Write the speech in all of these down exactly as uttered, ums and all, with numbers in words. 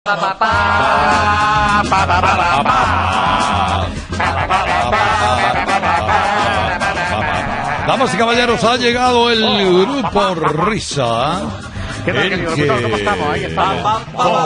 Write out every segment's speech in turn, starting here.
Damas y caballeros, ha llegado el grupo Risa. ¿Qué tal, querido locutor? ¿Cómo estamos? Ahí estamos.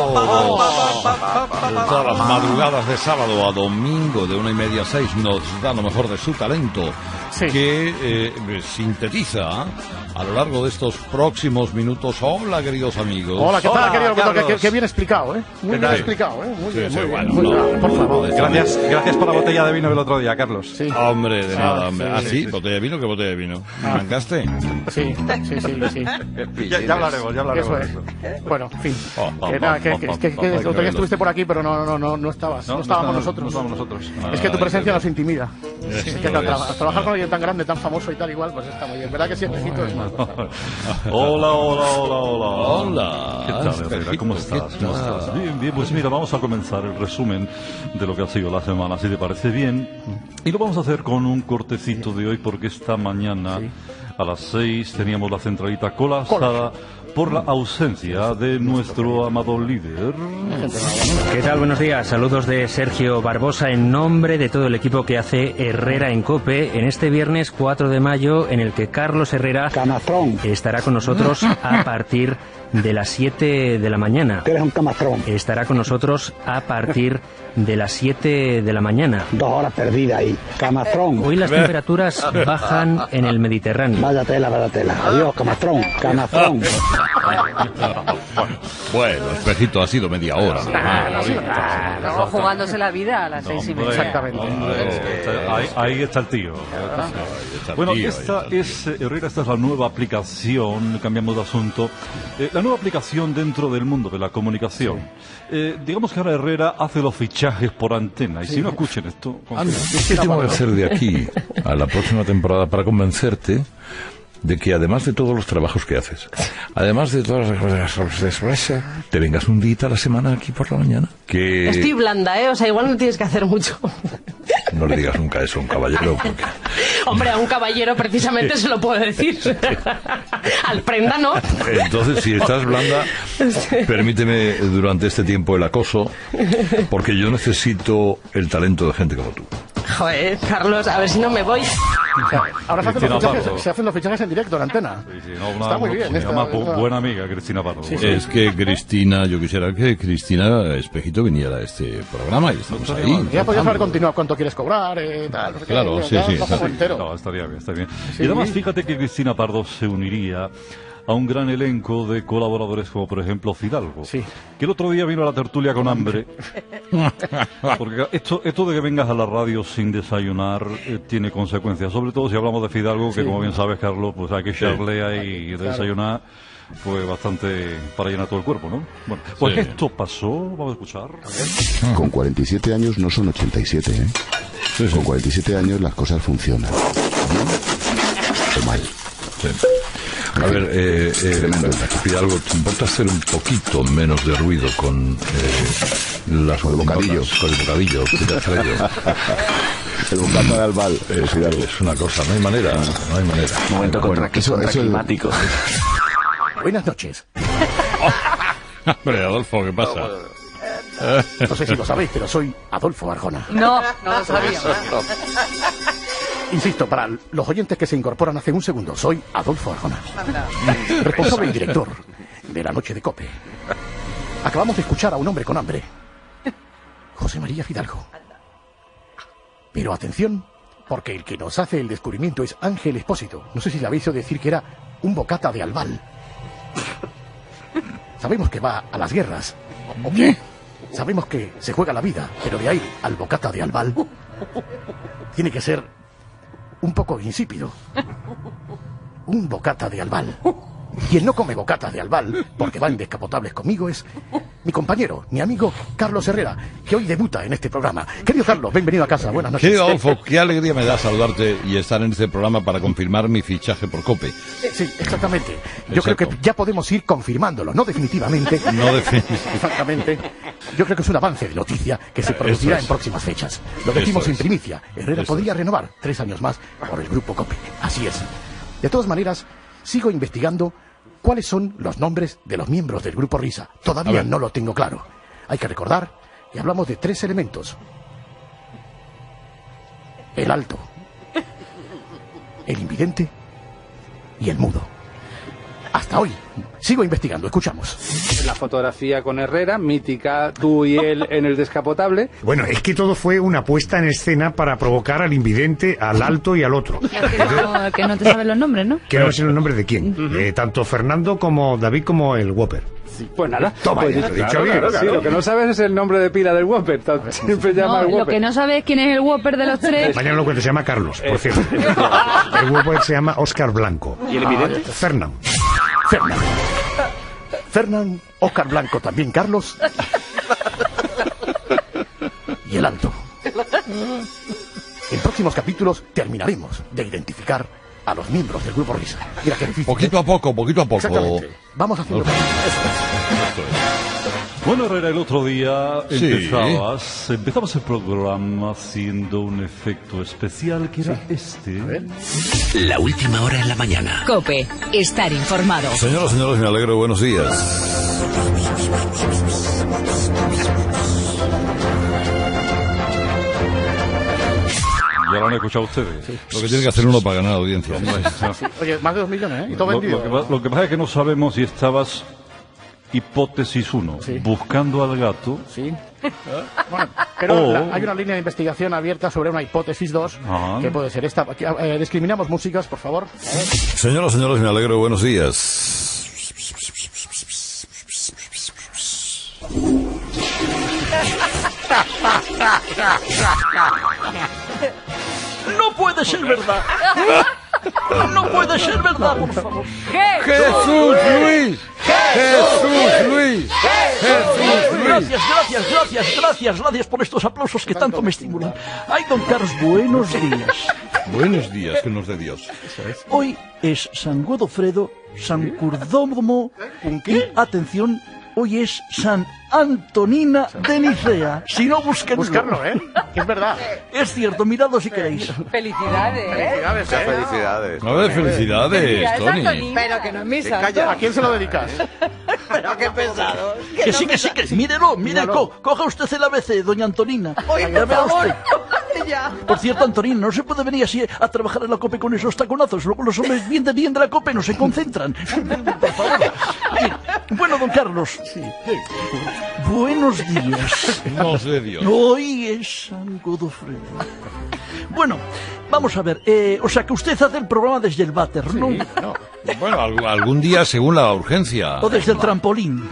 Todas las madrugadas de sábado a domingo, de una y media a seis, nos da lo mejor de su talento, sí. que eh, sintetiza a lo largo de estos próximos minutos. Hola, queridos amigos. Hola, ¿qué tal, Hola, querido locutor? Qué, qué bien explicado, ¿eh? Muy bien tal? explicado, ¿eh? Muy Sí, bien, sí, muy bueno, bien. Muy no, bien. Por favor. Gracias, gracias por la botella de vino del otro día, Carlos. Sí. Hombre, de nada, hombre. sí, Ah, sí, sí, sí. botella de vino, ¿qué botella de vino? ¿Me arrancaste? Sí, sí, sí, sí. Ya, ya hablaremos, ya hablaremos. Eso de es. Bueno, en fin. Oh, oh, Que nada, oh, que, oh, que, oh, que, oh, que oh, el otro oh, día estuviste por aquí, pero no, no, no, no estabas. No, estábamos nosotros. No estábamos nosotros. Es que tu Ay, presencia Dios. nos intimida. Sí, Es que lo tra- es. trabajar con alguien tan grande, tan famoso y tal igual, pues está muy bien. ¿Verdad que sí, Espejito? Es una cosa. Hola, hola, hola, hola. Hola. ¿Qué tal, Herrera? ¿Cómo ¿Qué estás? tal? ¿Cómo estás? Bien, bien. Pues mira, vamos a comenzar el resumen de lo que ha sido la semana, si te parece bien. Y lo vamos a hacer con un cortecito de hoy, porque esta mañana Sí. a las seis teníamos la centralita colapsada por la ausencia de nuestro amado líder. ¿Qué tal? Buenos días. Saludos de Sergio Barbosa en nombre de todo el equipo que hace Herrera en COPE en este viernes cuatro de mayo, en el que Carlos Herrera Camastrón, estará con nosotros a partir de las siete de la mañana. que eres un camastrón. Estará con nosotros a partir de las siete de la mañana. Dos horas perdidas ahí. Camastrón. Hoy las temperaturas bajan en el Mediterráneo. Vaya tela, vaya tela. Adiós, camastrón. Camastrón. Bueno, Espejito, ha sido media hora. Luego jugándose la vida a las seis y media. Exactamente. Ahí, ahí está el tío. Bueno, esta es, eh, Herrera, esta es la nueva aplicación, cambiamos de asunto, eh, la nueva aplicación dentro del mundo de la comunicación. Eh, digamos que ahora Herrera hace los fichajes por antena, y si no escuchen esto... ¿Qué tengo que hacer de aquí a la próxima temporada para convencerte de que además de todos los trabajos que haces, además de todas las cosas, te vengas un día a la semana aquí por la mañana? Que Estoy blanda, ¿eh? O sea, igual no tienes que hacer mucho. no le digas nunca eso a un caballero, porque Hombre, a un caballero precisamente se lo puedo decir. Al prenda, ¿no? entonces, si estás blanda, permíteme durante este tiempo el acoso, porque yo necesito el talento de gente como tú. Joder, Carlos, a ver si no me voy. Ahora se hacen, Cristina los fichajes, Pardo. se hacen los fichajes en directo en antena. Sí, sí, no, una- Está muy bien. mi esta- mamá, bu- esta- buena amiga, Cristina Pardo. Sí, sí. Es que Cristina, yo quisiera que Cristina Espejito viniera a este programa y estamos ahí. Ya podías haber continuado cuánto quieres cobrar, eh, tal. no sé qué, Claro, ya, sí, ya, sí. un poco entero. No, estaría bien, está bien. Sí. Y además, fíjate que Cristina Pardo se uniría a un gran elenco de colaboradores como, por ejemplo, Fidalgo. Sí. Que el otro día vino a la tertulia con hambre. Porque esto, esto de que vengas a la radio sin desayunar eh, tiene consecuencias. Sobre todo si hablamos de Fidalgo, que Sí. como bien sabes, Carlos, pues hay que echarle ahí de desayunar. Pues bastante para llenar todo el cuerpo, ¿no? Bueno, pues Sí. esto pasó, vamos a escuchar. Con cuarenta y siete años no son ochenta y siete, ¿eh? Sí, sí. Con cuarenta y siete años las cosas funcionan. ¿Bien o mal? Sí. A ver, eh, eh, Fidalgo, ¿te importa hacer un poquito menos de ruido con eh, las Con el bocadillo. notas, con el bocadillo que te has traído? El bocata de Albal, eh, Fidalgo. Es una cosa, no hay manera, no hay manera. Momento contra, eso, eso climático. Buenas noches. Hombre, Adolfo, ¿qué pasa? No sé si lo sabéis, pero soy Adolfo Arjona. No, no lo sabía. Insisto, para los oyentes que se incorporan hace un segundo, soy Adolfo Arjona, responsable y director de La Noche de COPE. Acabamos de escuchar a un hombre con hambre, José María Fidalgo. Pero atención, porque el que nos hace el descubrimiento es Ángel Expósito. No sé si le habéis oído decir que era un bocata de Albal. Sabemos que va a las guerras. ¿O qué? Sabemos que se juega la vida, pero de ahí al bocata de Albal tiene que ser un poco insípido. Un bocata de Albal. Quien no come bocata de Albal, porque va en descapotables conmigo, es mi compañero, mi amigo Carlos Herrera, que hoy debuta en este programa. Querido Carlos, bienvenido a casa, buenas noches. Querido Adolfo, qué alegría me da saludarte y estar en este programa para confirmar mi fichaje por COPE. Sí, exactamente. Yo Exacto. creo que ya podemos ir confirmándolo, no definitivamente. No definitivamente. Exactamente. Yo creo que es un avance de noticia que se producirá Eso es. en próximas fechas. Lo decimos Eso en es. primicia. Herrera Eso podría renovar tres años más por el grupo COPE. Así es. De todas maneras, sigo investigando cuáles son los nombres de los miembros del grupo Risa. A Todavía ver. no lo tengo claro. hay que recordar que hablamos de tres elementos. El alto, el invidente y el mudo. Hasta hoy. Sigo investigando, escuchamos. La fotografía con Herrera, mítica, tú y él en el descapotable. Bueno, es que todo fue una puesta en escena para provocar al invidente, al alto y al otro. Que no, que no te sabes los nombres, ¿no? Que no sé los nombres de quién. Uh-huh. eh, tanto Fernando como David como el Whopper. Sí. Pues nada, toma, pues, dicho, claro, dicho bien. Claro, claro. Sí, lo que no sabes es el nombre de pila del Whopper. Siempre llama no, el Whopper. Lo que no sabes es quién es el Whopper de los tres. Mañana lo cuento, se llama Carlos, por cierto. El Whopper se llama Óscar Blanco. ¿Y el invidente? Ah, Fernán. Fernán. Fernán, Óscar Blanco, también Carlos. Y el alto. En próximos capítulos terminaremos de identificar a los miembros del Grupo Risa. Mira qué difícil. Poquito ¿eh? a poco, poquito a poco. Exactamente. Vamos haciendo Okay. eso. Bueno, Herrera, el otro día Sí. empezabas, empezamos el programa haciendo un efecto especial que era este. La última hora en la mañana. COPE. Estar informado. Señoras, señores, me alegro. Buenos días. Ya lo han escuchado ustedes. Sí. Lo que tiene que hacer uno para ganar audiencia. Sí. Oye, más de dos millones, ¿eh? Y todo Lo, vendido. lo que, lo que pasa es que no sabemos si estabas, hipótesis uno, Sí. buscando al gato. Sí. Bueno, pero O- la- hay una línea de investigación abierta sobre una hipótesis dos, Ajá. que puede ser esta. Aquí, eh, discriminamos músicas, por favor. Señoras, señores, me alegro. Buenos días. No puede ser verdad. No puede ser verdad, por favor. ¡Jesús Luis! ¡Jesús Luis! ¡Jesús Luis! Gracias, gracias, gracias, gracias, gracias por estos aplausos que tanto me estimulan. Ay, don Carlos, buenos días. Buenos días, que nos dé Dios. Hoy es San Godofredo, San Curdómomo y, atención, hoy es San Antonina de Nicea. Si no, busquen Buscarlo, ¿eh? Que es verdad. Es cierto, miradlo si queréis. Felicidades, ¿eh? Felicidades, ¿eh? Felicidades. A ver, felicidades, Tony. Pero que no es misa. Calla. ¿A quién se lo dedicas? Pero qué pesado. Que sí, que sí, que mírelo, mire, co- coja usted el A B C, doña Antonina. Oye, Ya por vea favor. usted. Ya. Por cierto, Antonina, no se puede venir así a trabajar en la COPE con esos taconazos. Luego los hombres bien de bien de la COPE no se concentran. Por favor. Bien. Bueno, don Carlos. Buenos días. Nos dé Dios. Hoy es San Godofredo. Bueno, vamos a ver. Eh, o sea, que usted hace el programa desde el váter, ¿no? Sí, no. Bueno, algún, algún día según la urgencia. O desde el trampolín.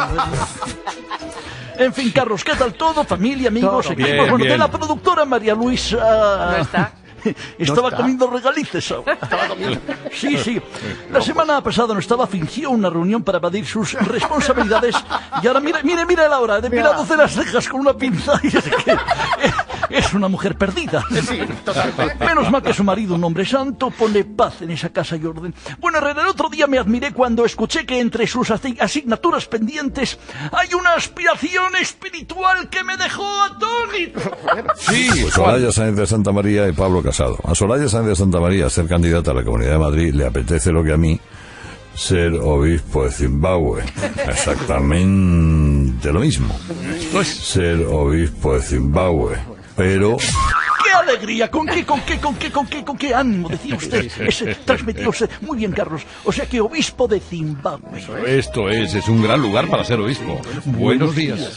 En fin, Carlos, ¿qué tal todo? Familia, amigos, Todo equipos. bien, Bueno, bien. de la productora María Luisa. No está. Estaba está. comiendo regalices ahora. Sí, sí. La semana pasada no estaba, fingió una reunión para evadir sus responsabilidades. Y ahora, mire, mire, mire la hora, depilándose las cejas con una pinza. Y es que es una mujer perdida. Sí, totalmente. Menos mal que su marido, un hombre santo, pone paz en esa casa y orden. Bueno, Herrera, el otro día me admiré cuando escuché que entre sus asi- asignaturas pendientes hay una aspiración espiritual que me dejó atónito. Sí, Pues Soraya Sáenz de Santa María y Pablo Casado. A Soraya Sáenz de Santa María, ser candidata a la Comunidad de Madrid, le apetece lo que a mí, ser obispo de Zimbabue. Exactamente lo mismo. Ser obispo de Zimbabue. Pero ¡Qué alegría! ¿Con qué, con qué, con qué, con qué, con qué ánimo decía usted? Ese, transmitió usted. Muy bien, Carlos. O sea que obispo de Zimbabue. esto es, es un gran lugar para ser obispo. Buenos días.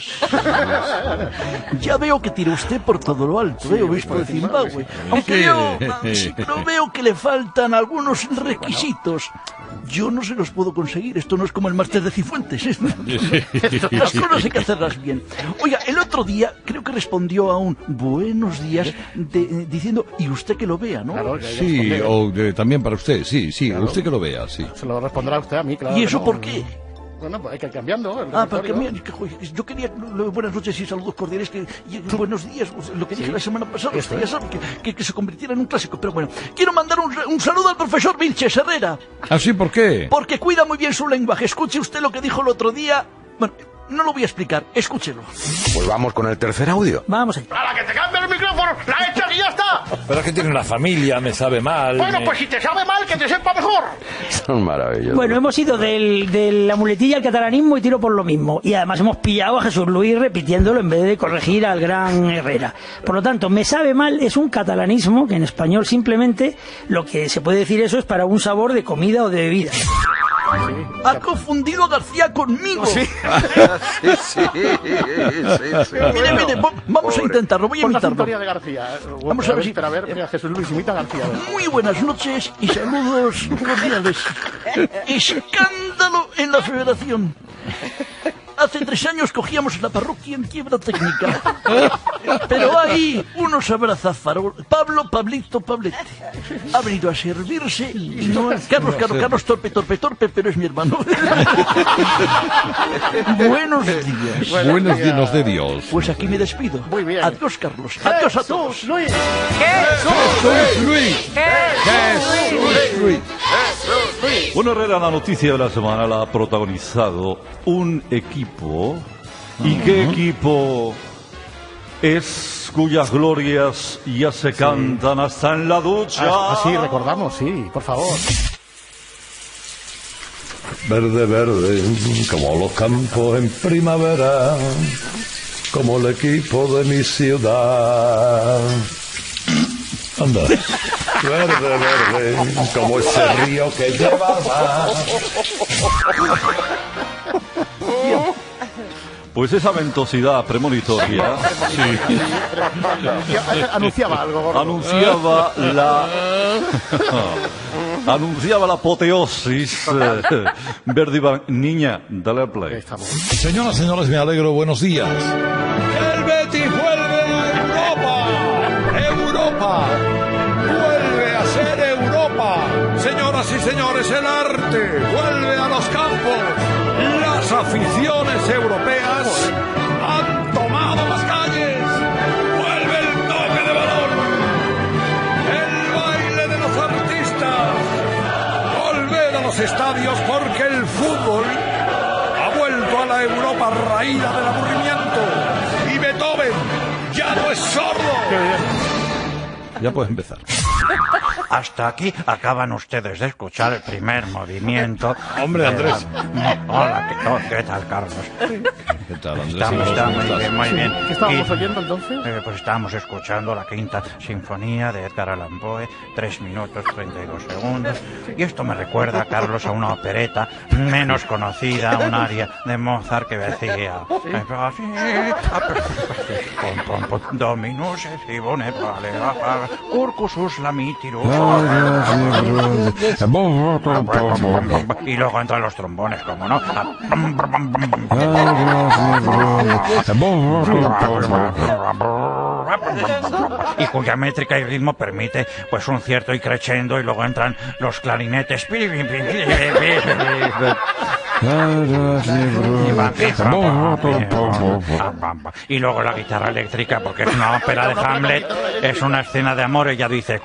Ya veo que tira usted por todo lo alto, ¿eh? Obispo de Zimbabue. Aunque yo ah, sí, pero veo que le faltan algunos requisitos. Yo no se los puedo conseguir. Esto no es como el máster de Cifuentes. ¿eh? Las cosas hay que hacerlas bien. Oiga, el otro día creo que respondió a un buenos días de- eh, diciendo, y usted que lo vea, ¿no? Claro, que Sí, responde. o de- también para usted, sí, sí, Claro. usted que lo vea, sí. Se lo responderá usted a mí, claro. ¿Y que eso no. por qué? Bueno, pues hay que ir cambiando. El Ah, porque repertorio. mira, que, joder, yo quería lo- buenas noches y saludos cordiales, que y, buenos días, lo que dije la semana pasada, usted ya sabe que, que, que se convirtiera en un clásico, pero bueno, quiero mandar un, un saludo al profesor Vilches Herrera, ¿Ah, sí? ¿Por qué? porque cuida muy bien su lenguaje. Escuche usted lo que dijo el otro día. Bueno, no lo voy a explicar, escúchelo. Pues vamos con el tercer audio. Vamos ahí. ¡A la que te cambie el micrófono! ¡La echas y ya está! Pero es que tiene una familia, me sabe mal. Bueno, me... pues si te sabe mal, que te sepa mejor. Son maravillosos. Bueno, hemos ido del, de la muletilla al catalanismo y tiro por lo mismo. Y además hemos pillado a Jesús Luis repitiéndolo en vez de corregir al gran Herrera. Por lo tanto, me sabe mal es un catalanismo que en español simplemente lo que se puede decir eso es para un sabor de comida o de bebida. Ha confundido a García conmigo. Sí, sí, sí, sí, sí. Mire, mire, vamos Pobre. a intentarlo, voy a Pon la imitarlo. sintonía de García. Vamos a ver si... Espera, a ver, mira, Jesús Luis imita a García. A ver. Muy buenas noches y saludos cordiales. Escándalo en la Federación. Hace tres años cogíamos la parroquia en quiebra técnica. Pero hay unos abrazafarol. Pablo, Pablito, Pablete. Ha venido a servirse y no es Carlos, Carlos, Carlos, torpe, torpe, torpe, pero es mi hermano. Buenos días. Buenos días de Dios. Pues aquí me despido. Muy bien. Adiós, Carlos. Adiós a todos. Jesús Luis. Jesús Luis. Jesús Luis. Bueno, Herrera, la noticia de la semana la ha protagonizado un equipo. ¿Y qué equipo es cuyas glorias ya se Sí. cantan hasta en la ducha? Ah, ah, sí, recordamos, sí, por favor. Verde, verde, como los campos en primavera, como el equipo de mi ciudad. Anda. Verde, verde, como ese río que lleva mar. Pues esa ventosidad premonitoria sí, Anunciaba algo, gordo. anunciaba la anunciaba la apoteosis eh, Verdi Ban- niña, dale al play. Señoras, señores, me alegro. Buenos días. ¡El Betis vuelve a Europa! ¡Europa! ¡Vuelve a ser Europa! Señoras y señores, el arte vuelve a los campos. Las aficiones europeas han tomado las calles. Vuelve el toque de balón. El baile de los artistas. Volver a los estadios porque el fútbol ha vuelto a la Europa raída del aburrimiento. Y Beethoven ya no es sordo. Ya puedes empezar. Hasta aquí acaban ustedes de escuchar el primer movimiento. Hombre, Andrés. Eh, hola, ¿qué, oh, ¿qué tal, Carlos? ¿Qué tal, Andrés? Está, está muy bien, muy bien. ¿Qué estábamos Y, oyendo entonces? eh, pues estábamos escuchando la quinta sinfonía de Edgar Allan Poe, tres minutos treinta y dos segundos. Y esto me recuerda, Carlos, a una opereta menos conocida, un aria de Mozart que decía... Dominus et bone vale, curcusus lamitirus. Y luego entran los trombones, como no. Y cuya métrica y ritmo permite pues un cierto y crescendo, y luego entran los clarinetes. Y luego la guitarra eléctrica, porque es una ópera de Hamlet, es una escena de amor. Ella dice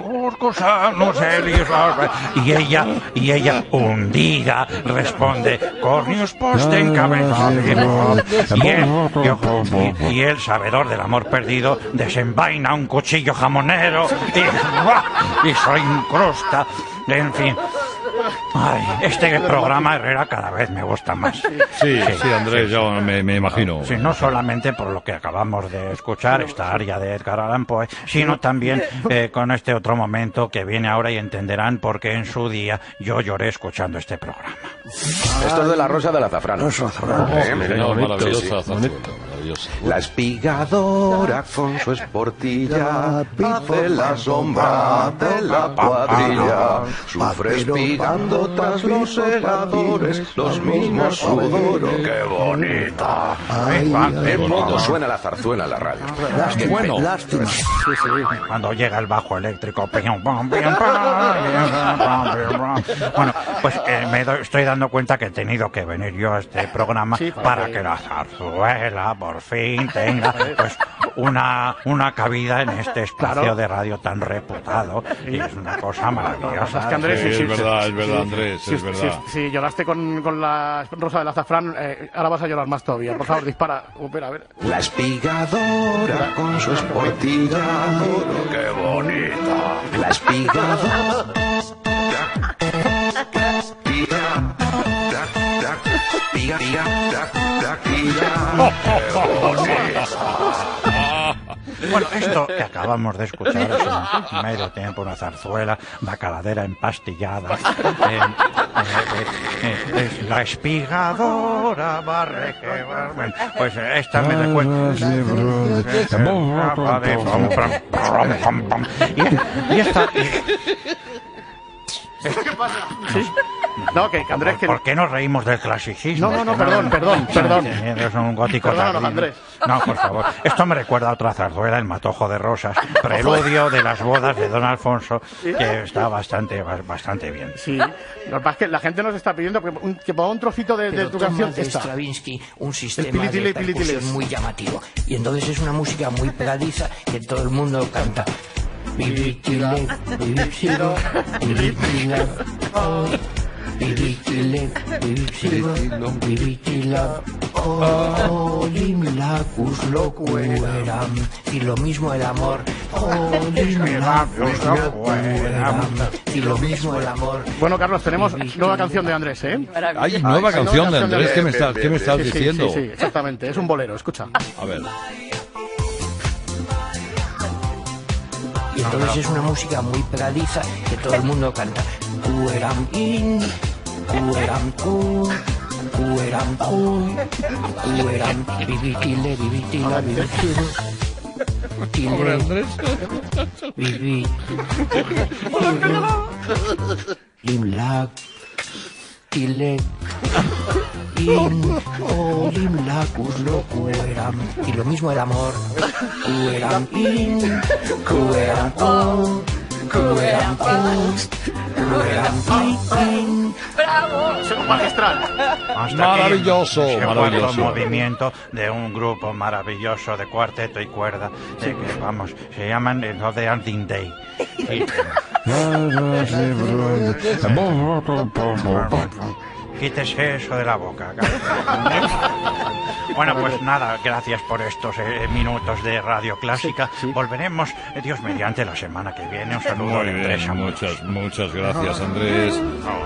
y ella y ella hundida responde Cornius posten y él, y, y él, sabedor del amor perdido, desenvaina un cuchillo jamonero y, y se incrusta. En fin. Ay, este programa, Herrera, cada vez me gusta más. Sí, sí, sí, Andrés, yo me, me imagino. Sí, no solamente por lo que acabamos de escuchar, esta aria de Edgar Allan Poe, sino también eh, con este otro momento que viene ahora, y entenderán por qué en su día yo lloré escuchando este programa. Esto es de la rosa del azafrán. Rosa azafrán. Eh, Sí, mira, no, bonito, maravillosa sí. azafrán, maravillosa. La espigadora con su esportilla hace la sombra de la cuadrilla. Sufre espigando tras los segadores los mismos sudores. ¡Qué bonita! ¡Qué bonito! Suena la zarzuela en la radio. Qué Bueno. lástima. Sí, sí. Cuando llega el bajo eléctrico. Bueno, pues eh, me doy, estoy dando cuenta que he tenido que venir yo a este programa Sí, para para que- que la zarzuela, por por fin tenga pues una, una cabida en este espacio claro. de radio tan reputado. Y es una cosa maravillosa. Es que Andrés, sí, sí, es sí, verdad, sí, es verdad, sí, Andrés, sí, es sí, verdad. Sí, sí, lloraste con, con la rosa del azafrán, eh, ahora vas a llorar más todavía. Por favor, dispara. Espera, a ver. La espigadora con su esportilla. ¡Qué bonita! La espigadora. Bueno, esto que acabamos de escuchar es un medio tiempo, una zarzuela, bacaladera empastillada. Eh, eh, eh, eh, es la espigadora barre que barre. Bueno, pues esta me recuerda. Y, y esta. ¿Qué pasa? ¿Sí? No, que, que Andrés... Que... ¿Por qué nos reímos del clasicismo? No, no, no, perdón, perdón, perdón. Es un gótico Perdónanos, Andrés. No, por favor. Esto me recuerda a otra zarzuela, El Matojo de Rosas, preludio de las bodas de Don Alfonso, que está bastante bastante bien. Sí, lo que pasa es que la gente nos está pidiendo que, un, que ponga un trocito de, de tu canción. de Stravinsky un sistema de percusión muy llamativo. Y entonces es una música muy pegadiza que todo el mundo canta. Bibitile, bibitilo, bibitila, bibitile, bibitilo, bibitila, olimilacus locueram. Y lo mismo el amor, olimilacus locueram. Y lo mismo el amor. Bueno, Carlos, tenemos nueva canción de Andrés, ¿eh? Hay nueva canción de Andrés, ¿qué me estás, qué me estás diciendo? Sí, sí, exactamente, es un bolero, escucha. A ver. Y entonces es una música muy pegadiza que todo el mundo canta. Cueram in, cueram cu, cueram cu, cueram bibitile, bibitila, bibitilo. Tile, bibit, limlac, tile. In olimlacus locueram. Y lo mismo el amor. Cueram in, cueram o, cueram os, cueram in. ¡Bravo! Magistral. Maravilloso, maravilloso. El movimiento de un grupo maravilloso de cuarteto y cuerda, de que, vamos, se llaman el No de Anting Day. Y... Quítese eso de la boca. Bueno, pues nada, gracias por estos eh, minutos de Radio Clásica. Sí, sí. Volveremos, eh, Dios mediante, la semana que viene. Un saludo Muy de bien, empresa. muchas, muchas gracias, Andrés.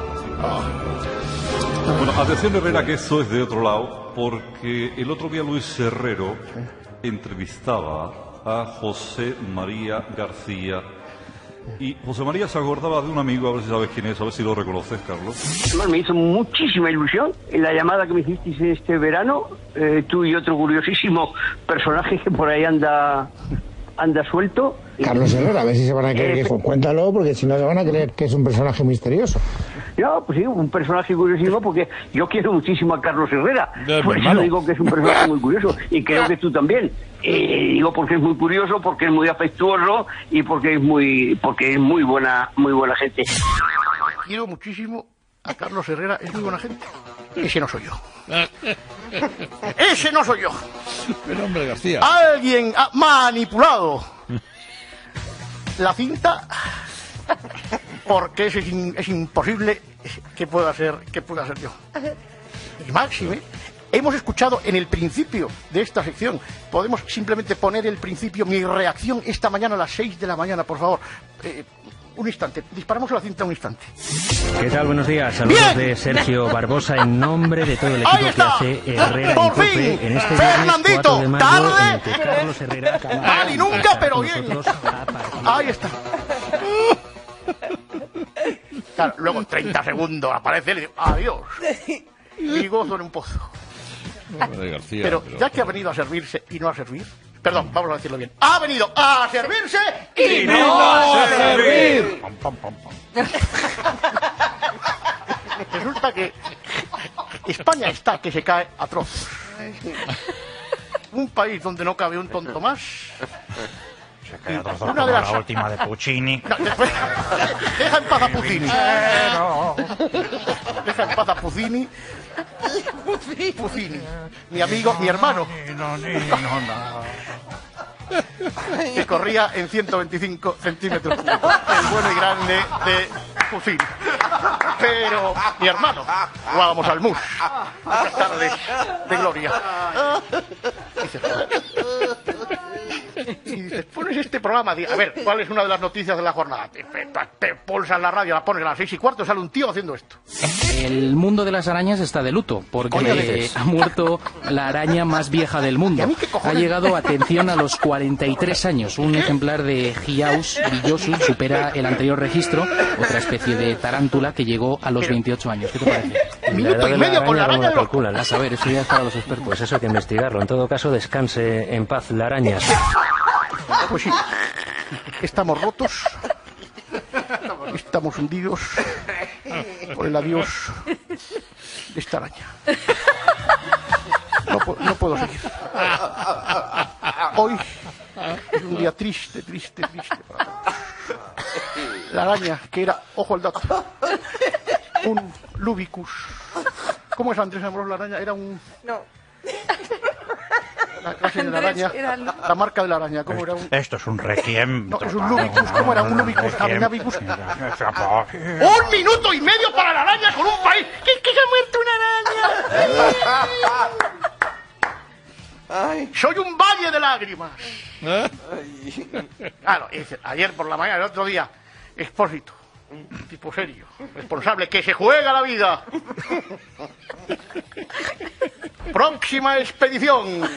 Bueno, atención, Herrera, que esto es de otro lado, porque el otro día Luis Herrero entrevistaba a José María García. Y José María se acordaba de un amigo, a ver si sabes quién es, a ver si lo reconoces, Carlos. Bueno, me hizo muchísima ilusión en la llamada que me hicisteis este verano, eh, tú y otro curiosísimo personaje que por ahí anda anda suelto. Carlos Herrera, a ver si se van a creer eh, que... Cuéntalo, porque si no se van a creer que es un personaje misterioso. No, pues sí, un personaje curiosísimo, porque yo quiero muchísimo a Carlos Herrera. De por eso digo que es un personaje muy curioso, y creo que tú también. Eh, digo porque es muy curioso, porque es muy afectuoso y porque es muy porque es muy buena muy buena gente. Quiero muchísimo a Carlos Herrera, es muy buena gente. Ese no soy yo. Ese no soy yo. Pero hombre, García. Alguien ha manipulado la cinta porque es, es imposible que pueda ser que pueda ser yo. Y máxime. Hemos escuchado en el principio de esta sección. Podemos simplemente poner el principio, mi reacción esta mañana a las seis de la mañana, por favor. Eh, un instante, disparamos la cinta un instante. ¿Qué tal? Buenos días. Saludos de Sergio Barbosa en nombre de todo el equipo que hace Herrera en Cope en este Fernandito, de mayo, tarde. en el que Carlos Herrera Mal y nunca, pero bien. Ahí está. Claro, luego en treinta segundos aparece y digo, adiós. Y gozo en un pozo. García, pero, pero ya que ha venido a servirse y no a servir, perdón, vamos a decirlo bien, ha venido a servirse y, y no, no a servir. Pom, pom, pom, pom. Resulta que España está que se cae a trozos. Un país donde no cabe un tonto más, Se queda trozado como la última de Puccini. No, después, deja en paz a Puccini. Deja en paz a Puccini. Puccini. Mi amigo, mi hermano. No, no, no, no. Que corría en ciento veinticinco centímetros cúbicos. El bueno y grande de Puccini. Pero mi hermano, jugábamos al mus. Muchas tardes de gloria. Y dices, pones este programa, a ver, ¿cuál es una de las noticias de la jornada? Te, te, te pulsas la radio, la pones a las seis y cuarto, sale un tío haciendo esto. El mundo de las arañas está de luto, porque ha muerto la araña más vieja del mundo. Ha llegado, atención, a los cuarenta y tres años. Un ejemplar de Hiaus villosus supera el anterior registro, otra especie de tarántula que llegó a los veintiocho años. ¿Qué te parece? Minuto y medio con la araña. ¿Cómo calculan? A saber, eso ya es para los expertos. Pues eso hay que investigarlo. En todo caso, descanse en paz la araña. Pues sí, estamos rotos, estamos hundidos por el adiós de esta araña. No, no puedo seguir. Hoy es un día triste, triste, triste para todos. La araña, que era, ojo al dato, un Lubicus. ¿Cómo es, Andrés Amorós, la araña? Era un... No. La clase de la araña, la marca de la araña, ¿cómo era un...? Esto es un requiem. No, es un Lubicus, ¿cómo era? Un Lubicus, Jaminabicus. ¡Un minuto y medio para la araña con un país! ¡Que, que se ha muerto una araña! Ay. ¡Soy un valle de lágrimas! Claro, ayer por la mañana, el otro día, Expósito, un tipo serio, responsable, que se juega la vida. Próxima expedición.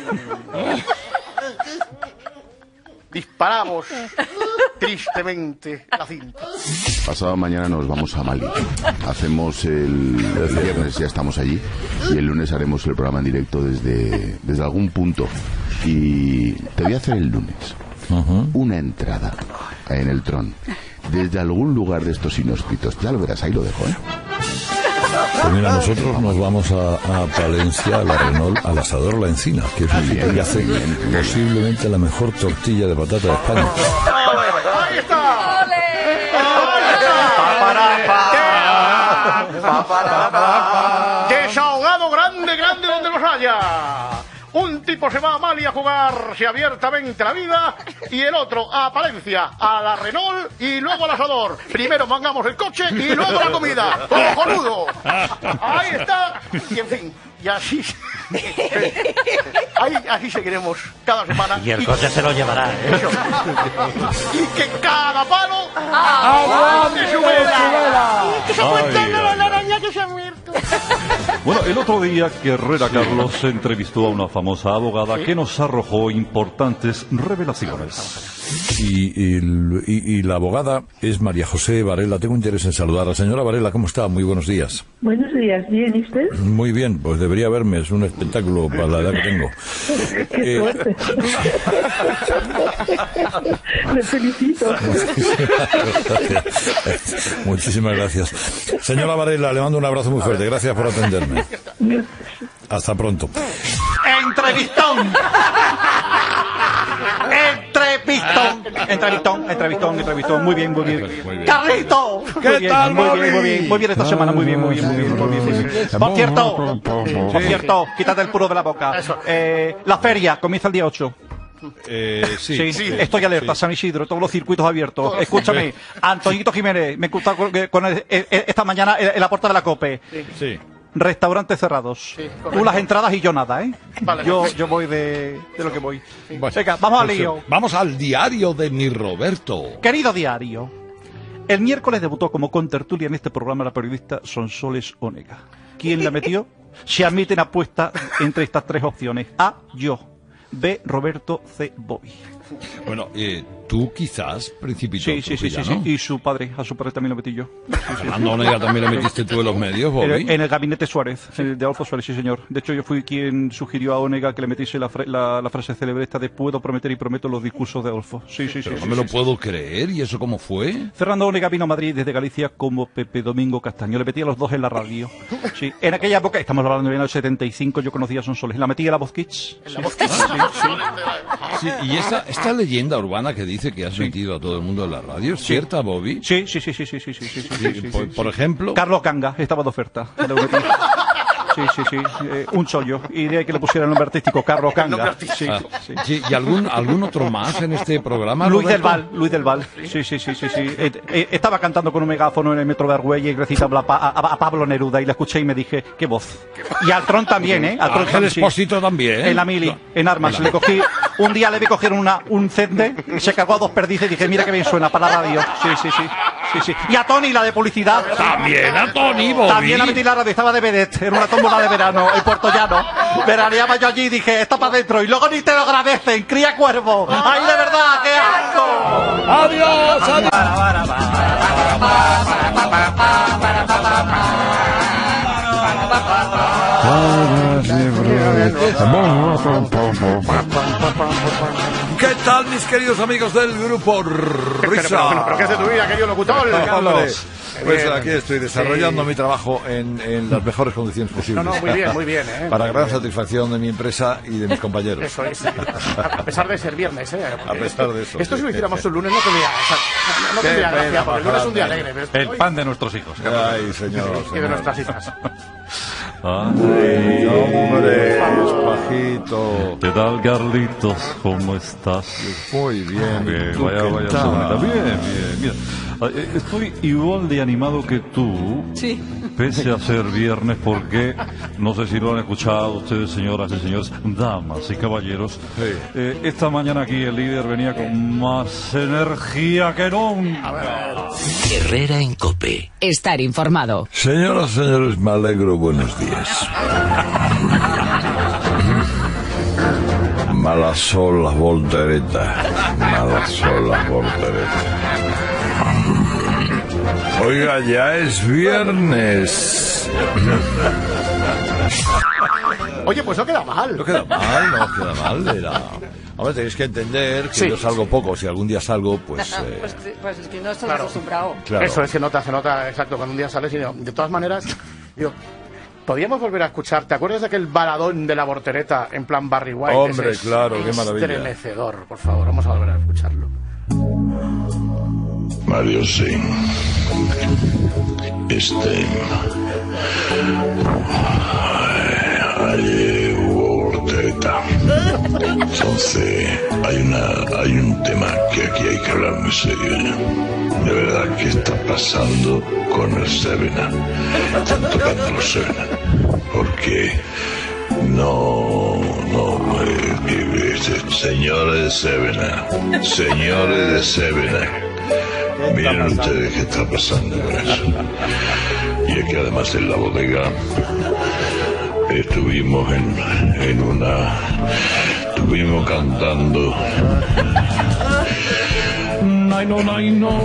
Disparamos tristemente la cinta. Pasado mañana nos vamos a Mali. Hacemos el, el viernes, ya estamos allí. Y el lunes haremos el programa en directo desde, desde algún punto. Y te voy a hacer el lunes uh-huh. una entrada en el Tron. Desde algún lugar de estos inhóspitos. Ya lo verás, ahí lo dejo, ¿eh? Pues mira, nosotros nos vamos a, a Palencia, a la Renault, al asador La Encina, que es un sitio que hace posiblemente la mejor tortilla de patata de España. ¡Ahí está! Desahogado grande, grande donde los haya. Un tipo se va a Mali a jugarse abiertamente la vida y el otro a Palencia, a la Renault y luego al asador. Primero mangamos el coche y luego la comida. ¡Cojonudo! Ahí está. Y en fin, y así, ahí, así seguiremos cada semana. Y el coche y, se lo llevará, ¿eh? Eso. Y que cada palo aguante su vela. Que se cuenta la araña que se ha muerto. Bueno, el otro día que Herrera Carlos entrevistó a una famosa abogada ¿Sí? que nos arrojó importantes revelaciones. Y, y, y, y la abogada es María José Varela. Tengo interés en saludar a la señora Varela. ¿Cómo está? Muy buenos días. Buenos días. ¿Bien? ¿Y usted? Muy bien. Pues debería verme. Es un espectáculo para la edad que tengo. ¡Qué eh... suerte! Le felicito. Muchísimas gracias. Señora Varela, le mando un abrazo muy fuerte. Gracias por atenderme. Hasta pronto. ¡Entrevistón! Entrevistón, entrevistón, entrevistón, entrevistón, muy bien, muy bien. Carlito, ¿qué tal, muy bien, muy bien, muy bien esta semana, muy bien, muy bien, muy bien, muy bien, muy bien. Por cierto, por cierto, quítate el puro de la boca. Eh, la feria comienza el día ocho. Eh, sí, sí, sí, estoy alerta, sí. San Isidro, todos los circuitos abiertos. Escúchame, Antoñito Jiménez, me gusta con el, esta mañana en la puerta de la COPE. Sí. sí. Restaurantes cerrados. Sí, tú las entradas y yo nada, ¿eh? Vale. Yo, yo voy de, de lo que voy. Sí. Venga, vamos al lío. Vamos al diario de mi Roberto. Querido diario, el miércoles debutó como contertulia en este programa la periodista Sonsoles Onega. ¿Quién la metió? Se admiten apuestas entre estas tres opciones. A, yo. B, Roberto. C, Bobby. Bueno, eh, tú quizás precipitó sí, sí, sí, sí, ¿no? sí, y su padre, a su padre también lo metí yo. Sí, sí, Fernando Onega también le metiste tú en los medios, Bobby. En, en el gabinete Suárez, de Adolfo Suárez, sí señor. De hecho yo fui quien sugirió a Onega que le metiese la, la, la frase célebre esta de puedo prometer y prometo los discursos de Adolfo. Sí, sí, sí. Pero sí, no me sí, lo sí. puedo creer, ¿y eso cómo fue? Fernando Onega vino a Madrid desde Galicia como Pepe Domingo Castaño. Le metí a los dos en la radio. Sí, en aquella época, estamos hablando de el setenta y cinco, yo conocía a Sonsoles. La metí a la Voz Kids. ¿En la Voz Kids? Sí, Sí, y esta, esta leyenda urbana que dice que has metido a todo el mundo en la radio, ¿es cierta, Bobby? Sí, sí, sí, sí, sí, sí, sí, sí, sí, sí, sí, por, sí, por sí. ejemplo... Carlos Canga, estaba de oferta. Sí, sí, sí, eh, un chollo. Y de ahí que le pusiera el nombre artístico, Carlos Canga. Sí, Ah, sí. sí, ¿y algún, algún otro más en este programa, Luis del Roberto? Val, Luis del Val. Sí, sí, sí, sí, sí. Eh, eh, estaba cantando con un megáfono en el metro de Argüelles y recitaba a, Pa- a- a Pablo Neruda y la escuché y me dije, qué voz. Y al Tron también, ¿eh? Al Tron Ángel también, sí. Expósito también. En la mili, en armas. En la- Le cogí, un día le vi coger una, un cende, se cargó a dos perdices y dije, mira qué bien suena para la radio. Sí, sí, sí. Sí, sí. Y a Tony, la de publicidad. También a Tony, Bobby. También la metí en la radio, estaba de vedette, en una tómbola de verano, en Puerto Llano. Veraneaba yo allí y dije, está para adentro. Y luego ni te lo agradecen, cría cuervo. ¡Ay, de verdad, qué asco! ¡Adiós, adiós! ¿Qué tal, mis queridos amigos del grupo Risa? Pero, pero, pero, ¿qué es de tu vida, querido locutor? Hombre, pues Bien. aquí estoy desarrollando Sí. mi trabajo en, en las mejores condiciones posibles. No, no, muy bien, muy bien, ¿eh? Para Muy gran bien. satisfacción de mi empresa y de mis compañeros. Eso es, sí. A pesar de ser viernes, ¿eh? A pesar de eso. Esto sí. si lo hiciéramos un lunes no tendría, o sea, no, no Qué tendría gracia, pena, porque el lunes es un día Fernando. alegre. pero El hoy- pan de nuestros hijos. Ay, señor. y de señor. nuestras hijas. Ay, hombre, Pajito. ¿Qué tal, Carlitos? ¿Cómo estás? Muy bien. Bien, ¿Tú vaya, qué vaya, tal? señorita. Bien, bien, bien. Ah, eh, Estoy igual de animado que tú, Sí. pese a ser viernes, porque no sé si lo han escuchado ustedes, señoras y señores, damas y caballeros. Sí. Eh, esta mañana aquí el líder venía con más energía que nunca. Herrera en Cope. Estar informado. Señoras, señores, me alegro, buenos días. Malas son las volteretas, malas son las volteretas. Oiga, ya es viernes. Oye, pues no queda mal. No queda mal, no queda mal. Era... Ahora tenéis que entender que Sí. yo salgo poco. Si algún día salgo, pues... eh, Pues, pues es que no estás Claro. acostumbrado. claro. Eso es, se nota, se nota, exacto, cuando un día sales y no, de todas maneras, digo, podríamos volver a escuchar, ¿te acuerdas de aquel baladón de la voltereta en plan Barry White? Hombre, Ese es claro, qué maravilla. estremecedor, por favor, vamos a volver a escucharlo. Mario Singh. Este. Ayer hubo voltereta. Entonces, hay una, hay un tema que aquí hay que hablar muy serio ya. De verdad, ¿qué está pasando con el Sevena? Están tocando los Sevena. Porque no, no, eh, eh, eh, señores de Sevena, señores de Sevena. Miren ustedes qué está pasando con eso. Y es que además en la bodega estuvimos en, en una... Estuvimos cantando... No, no, no, no.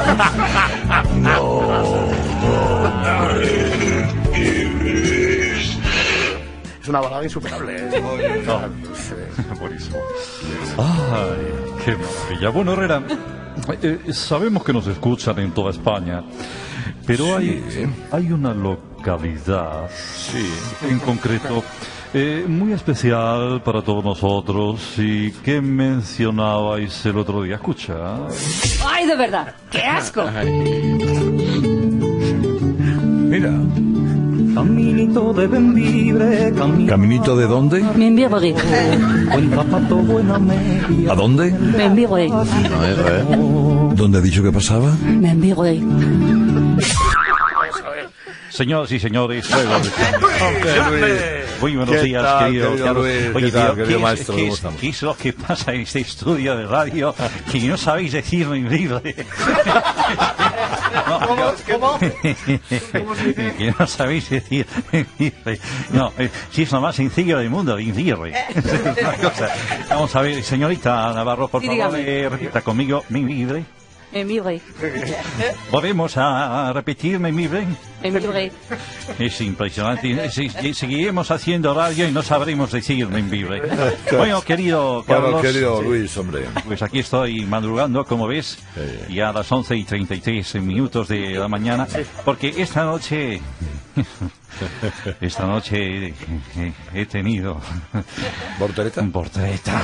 No, no... eh, eh, Es una balada insuperable. ¿eh? Buenísimo. Ay, qué maravilla. Bueno, Herrera, eh, sabemos que nos escuchan en toda España, pero hay, hay una localidad en concreto eh, muy especial para todos nosotros y que mencionabais el otro día. Escucha. ¡Ay, de verdad! ¡Qué asco! Mira. Caminito de Bembibre, caminito, ¿Caminito de dónde? Membibre. buen zapato, buena media. ¿A dónde? Membibre. ¿Dónde ha dicho que pasaba? Membibre. Señoras y señores, muy buenos ¿Qué días, tal, querido querido Carlos. Luis? ¿Qué Oye, tal, tío, querido ¿qué, es, maestro? qué ¿Cómo es- estamos? qué es lo que pasa en este estudio de radio que no sabéis decir ni libre? ¿Cómo? ¿Cómo? Que no sabéis decir libre. No, eh, si es lo más sencillo del mundo, libre. Una cosa. Vamos a ver, señorita Navarro, por Sí, favor, dígame. eh, repita conmigo, libre. Membibre. Volvemos a repetir, libre. Membibre. Es impresionante. Sí, sí, seguiremos haciendo radio y no sabremos decir Membibre. Bueno, querido Carlos. Bueno, querido sí, Luis, hombre. Pues aquí estoy madrugando, como ves, ya a las once y treinta y tres minutos de la mañana, porque esta noche Esta noche he, he, he tenido... ¿Voltereta? Voltereta.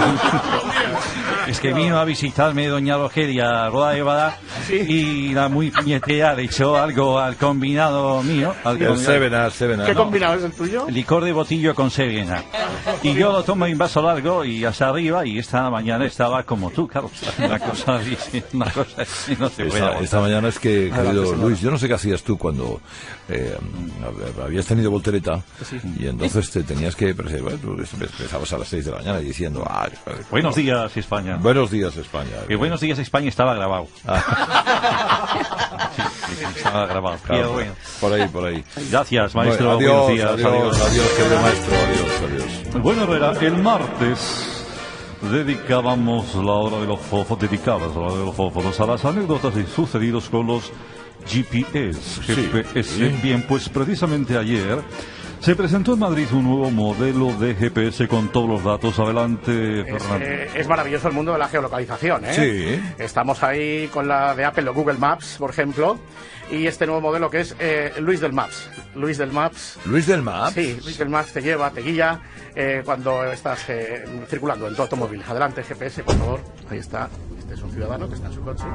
Es que vino a visitarme doña Rogelia Roda Evada y la muy puñetera le echó algo al combinado mío. Al el Sevena, Sevena. ¿Qué no. combinado es el tuyo? Licor de botillo con Sevena. Y yo lo tomo en vaso largo y hasta arriba, y esta mañana estaba como tú, Carlos. Una cosa, una cosa así, no se puede. Esta, esta mañana es que, querido Luis, yo no sé qué hacías tú cuando eh, habías tenido voltereta, sí. Y entonces te tenías que... Bueno, tú empezabas a las seis de la mañana y diciendo... Ah, buenos días, España. Buenos días, España. Y buenos días, España estaba grabado. Ah. Sí, sí, estaba grabado. Claro, bueno. Por ahí, por ahí. Gracias, maestro. Bueno, adiós, buenos días. Adiós, adiós, adiós, querido maestro. Adiós, adiós. Bueno, Herrera, el martes dedicábamos la hora de los fósforos, dedicabas la hora de los fósforos a las anécdotas y sucedidos con los G P S. Sí, G P S. sí. Bien, pues precisamente ayer se presentó en Madrid un nuevo modelo de G P S con todos los datos. Adelante, Es, Fernando. eh, es maravilloso el mundo de la geolocalización, ¿eh? Sí. Estamos ahí con la de Apple o Google Maps, por ejemplo, y este nuevo modelo que es eh, Luis del Maps. Luis del Maps. ¿Luis del Maps? Sí, Luis del Maps te lleva, te guía eh, cuando estás eh, circulando en tu automóvil. Adelante, G P S, por favor. Ahí está. Este es un ciudadano que está en su coche.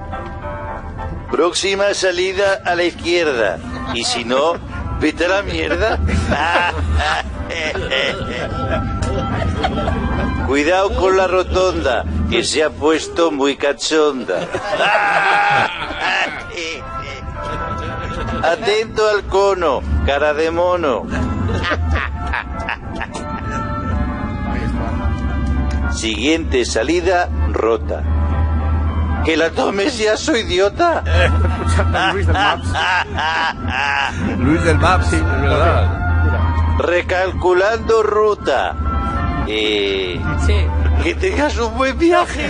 Próxima salida a la izquierda. Y si no, vete a la mierda. Cuidado con la rotonda, que se ha puesto muy cachonda. Atento al cono, cara de mono. Siguiente salida, rota. Que la tomes ya, soy idiota. Luis del Maps. Luis del Maps, sí, es verdad. Recalculando ruta. Eh, Sí. que tengas un buen viaje.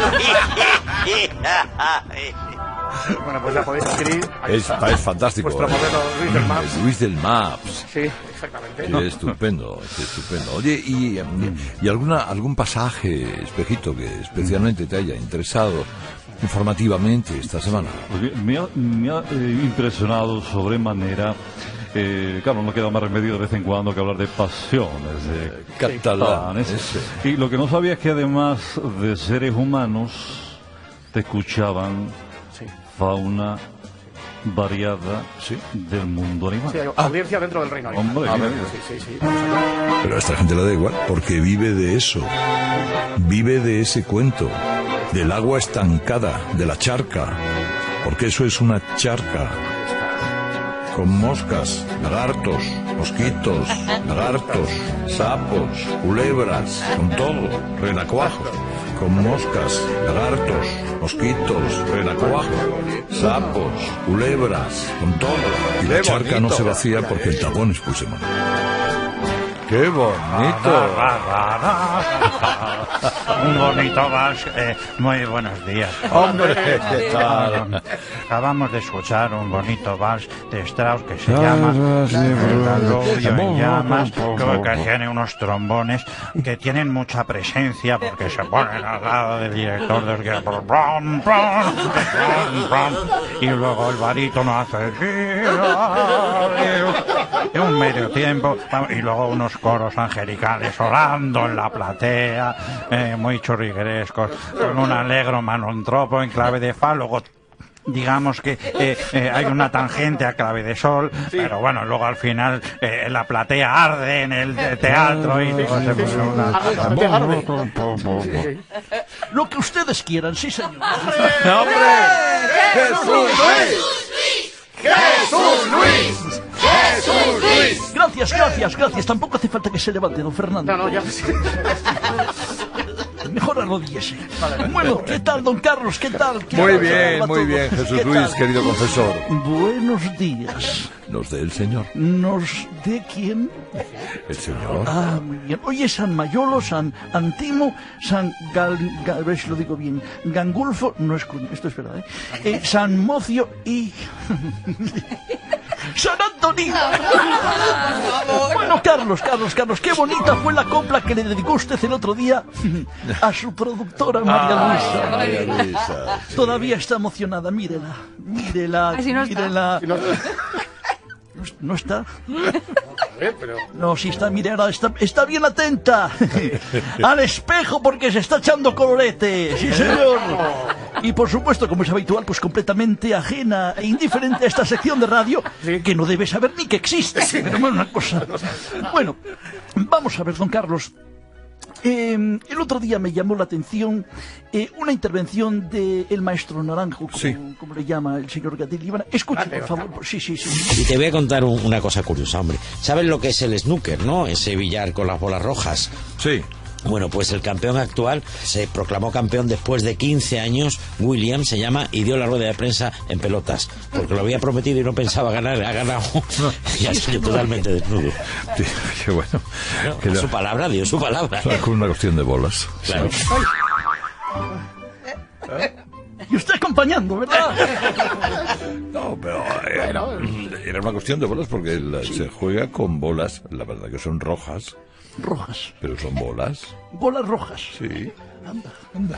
Bueno, pues ya podéis adquirir. Ahí Es, está. es fantástico. Vuestro modelo Luis del Maps. Luis del Maps. Sí, exactamente. Qué estupendo, qué estupendo. Oye, ¿y, y alguna algún pasaje, Espejito, que especialmente te haya interesado informativamente esta semana? Pues me ha, me ha eh, impresionado sobremanera. Eh, claro, no queda más remedio de vez en cuando que hablar de pasiones, de catalanes. Sí. Y lo que no sabía es que además de seres humanos, te escuchaban sí. fauna variada sí. del mundo animal. Sí, hay audiencia dentro del reino animal. Hombre, A mira, ver, mira. sí, sí, sí. Vamos allá. Pero a esta gente le da igual, porque vive de eso. Vive de ese cuento. Del agua estancada, de la charca. Porque eso es una charca. Con moscas, lagartos, mosquitos, lagartos, sapos, culebras, con todo, renacuajo. Con moscas, lagartos, mosquitos, renacuajo, sapos, culebras, con todo. Y la charca no se vacía porque el tabón es Puigdemont. ¡Qué bonito! Un bonito vals. Eh, muy buenos días. Hombre, ¿qué tal? Acabamos de escuchar un bonito vals de Strauss que se llama El Alobio en llamas, que tiene unos trombones que tienen mucha presencia porque se ponen al lado del director del que y luego el barítono hace y un medio tiempo y luego unos coros angelicales orando en la platea, eh, muy churriguerescos, con un alegro manontropo en clave de fa, luego digamos que eh, eh, hay una tangente a clave de sol, sí. Pero bueno, luego al final eh, la platea arde en el teatro y luego se pone una... Lo que ustedes quieran, sí señor. ¡Hombre! ¡Jesús Luis! ¡Jesús Luis! ¡Jesús Luis! Gracias, gracias, gracias. Tampoco hace falta que se levante, don Fernando. No, no, ya. Mejor arrodíllese. Vale. Bueno, ¿qué tal, don Carlos? ¿Qué tal? ¿Qué muy tal? bien, muy bien, Jesús Luis, tal? Querido confesor. Buenos días. Nos dé el Señor. ¿Nos dé quién? El Señor. Ah, muy bien. Oye, San Mayolo, San Antimo, San Gal... Gal a ver si lo digo bien. Gangulfo, no es... Esto es verdad, ¿eh? eh San Mocio y... ¡San Antonio! Bueno, Carlos, Carlos, Carlos, qué bonita fue la copla que le dedicó usted el otro día a su productora María Luisa. Ah, María Luisa. Todavía está emocionada, mírela, mírela, Así no mírela. está. No está. ¿No está? No, sí está, mire, ahora está, está bien atenta. Al espejo porque se está echando colorete. Sí, señor. Y por supuesto, como es habitual, pues completamente ajena e indiferente a esta sección de radio que no debe saber ni que existe. Pero bueno, una cosa. Bueno, vamos a ver, don Carlos. Eh, el otro día me llamó la atención eh, una intervención del el maestro Naranjo, como, sí. como le llama el señor Gatil. Escuche, por favor. Sí, sí, sí. Y te voy a contar un, una cosa curiosa, hombre. ¿Sabes lo que es el snooker, no? Ese billar con las bolas rojas. Sí. Bueno, pues el campeón actual se proclamó campeón después de quince años. William se llama y dio la rueda de prensa en pelotas, porque lo había prometido y no pensaba ganar. Ha ganado y ha sido totalmente desnudo. Sí, qué bueno. No, que su la... palabra, dio su palabra. Es con una cuestión de bolas. Claro. Sí. ¿Eh? Y usted acompañando, ¿verdad? No, pero eh, era una cuestión de bolas porque la, sí. se juega con bolas, la verdad que son rojas. Rojas. Pero son bolas. Bolas rojas. Sí. Anda, anda.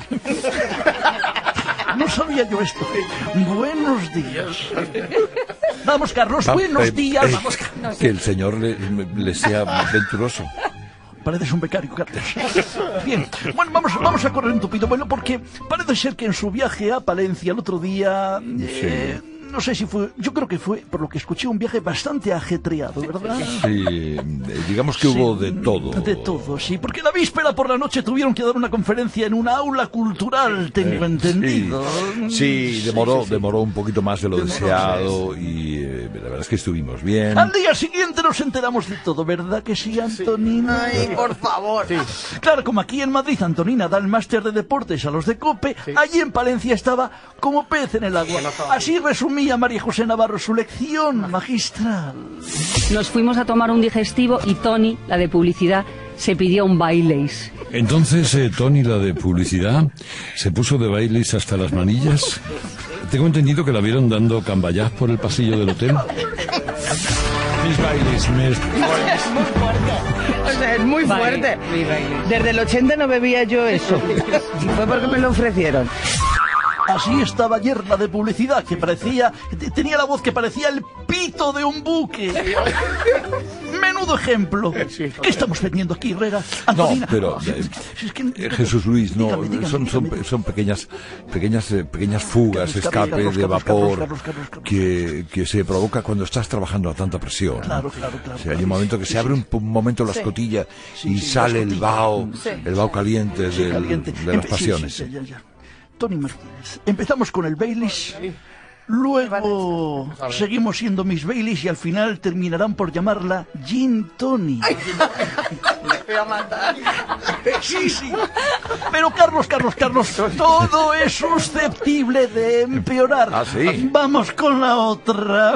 No sabía yo esto. Buenos días. Vamos, Carlos, Va, buenos eh, días. Eh, Vamos, Carlos. Que el señor le, le sea venturoso. Pareces un becario, Carlos. Bien, bueno, vamos, vamos a correr un tupido vuelo porque parece ser que en su viaje a Palencia el otro día... Eh, sí. No sé si fue, yo creo que fue, por lo que escuché, un viaje bastante ajetreado, ¿verdad? Sí, digamos que sí, hubo de todo. De todo, sí, porque la víspera por la noche tuvieron que dar una conferencia en una aula cultural, tengo eh, entendido. Sí, sí demoró, sí, sí, sí. demoró un poquito más de lo demoró, deseado y eh, la verdad es que estuvimos bien. Al día siguiente nos enteramos de todo, ¿verdad que sí, Antonina? Sí. Ay, por favor. Sí. Claro, como aquí en Madrid Antonina da el máster de deportes a los de COPE, sí. allí en Palencia estaba como pez en el agua. Así resumí a María José Navarro su lección magistral. Nos fuimos a tomar un digestivo y Tony, la de publicidad, se pidió un Baileys. Entonces eh, Tony, la de publicidad, se puso de Baileys hasta las manillas. Tengo entendido que la vieron dando cambayás por el pasillo del hotel. Mis Baileys, me... Es muy fuerte. O sea, es muy fuerte. Desde el ochenta no bebía yo eso. Y fue porque me lo ofrecieron. Así estaba ayer la de publicidad, que parecía... Tenía la voz que parecía el pito de un buque. Menudo ejemplo. ¿Qué estamos vendiendo aquí, Herrera? Antonina. No, pero... Eh, es que, eh, Jesús Luis, no, dígame, dígame, son, son, dígame. son pequeñas pequeñas eh, pequeñas fugas, Carlos, escape Carlos, de Carlos, vapor Carlos, Carlos, Carlos, que, que se provoca cuando estás trabajando a tanta presión. Claro, claro, claro. O sea, hay un momento que sí, se abre un, un momento la sí. escotilla y sí, sí, sale el vaho, sí. el vaho caliente, sí, del, caliente. de las pasiones. Sí, sí, ya, ya. Tony Martínez. Empezamos con el Baileys, luego seguimos siendo Miss Baileys y al final terminarán por llamarla Gin Tony. Me voy a matar. Sí, sí. Pero Carlos, Carlos, Carlos, todo es susceptible de empeorar. ¿Ah, sí? Vamos con la otra.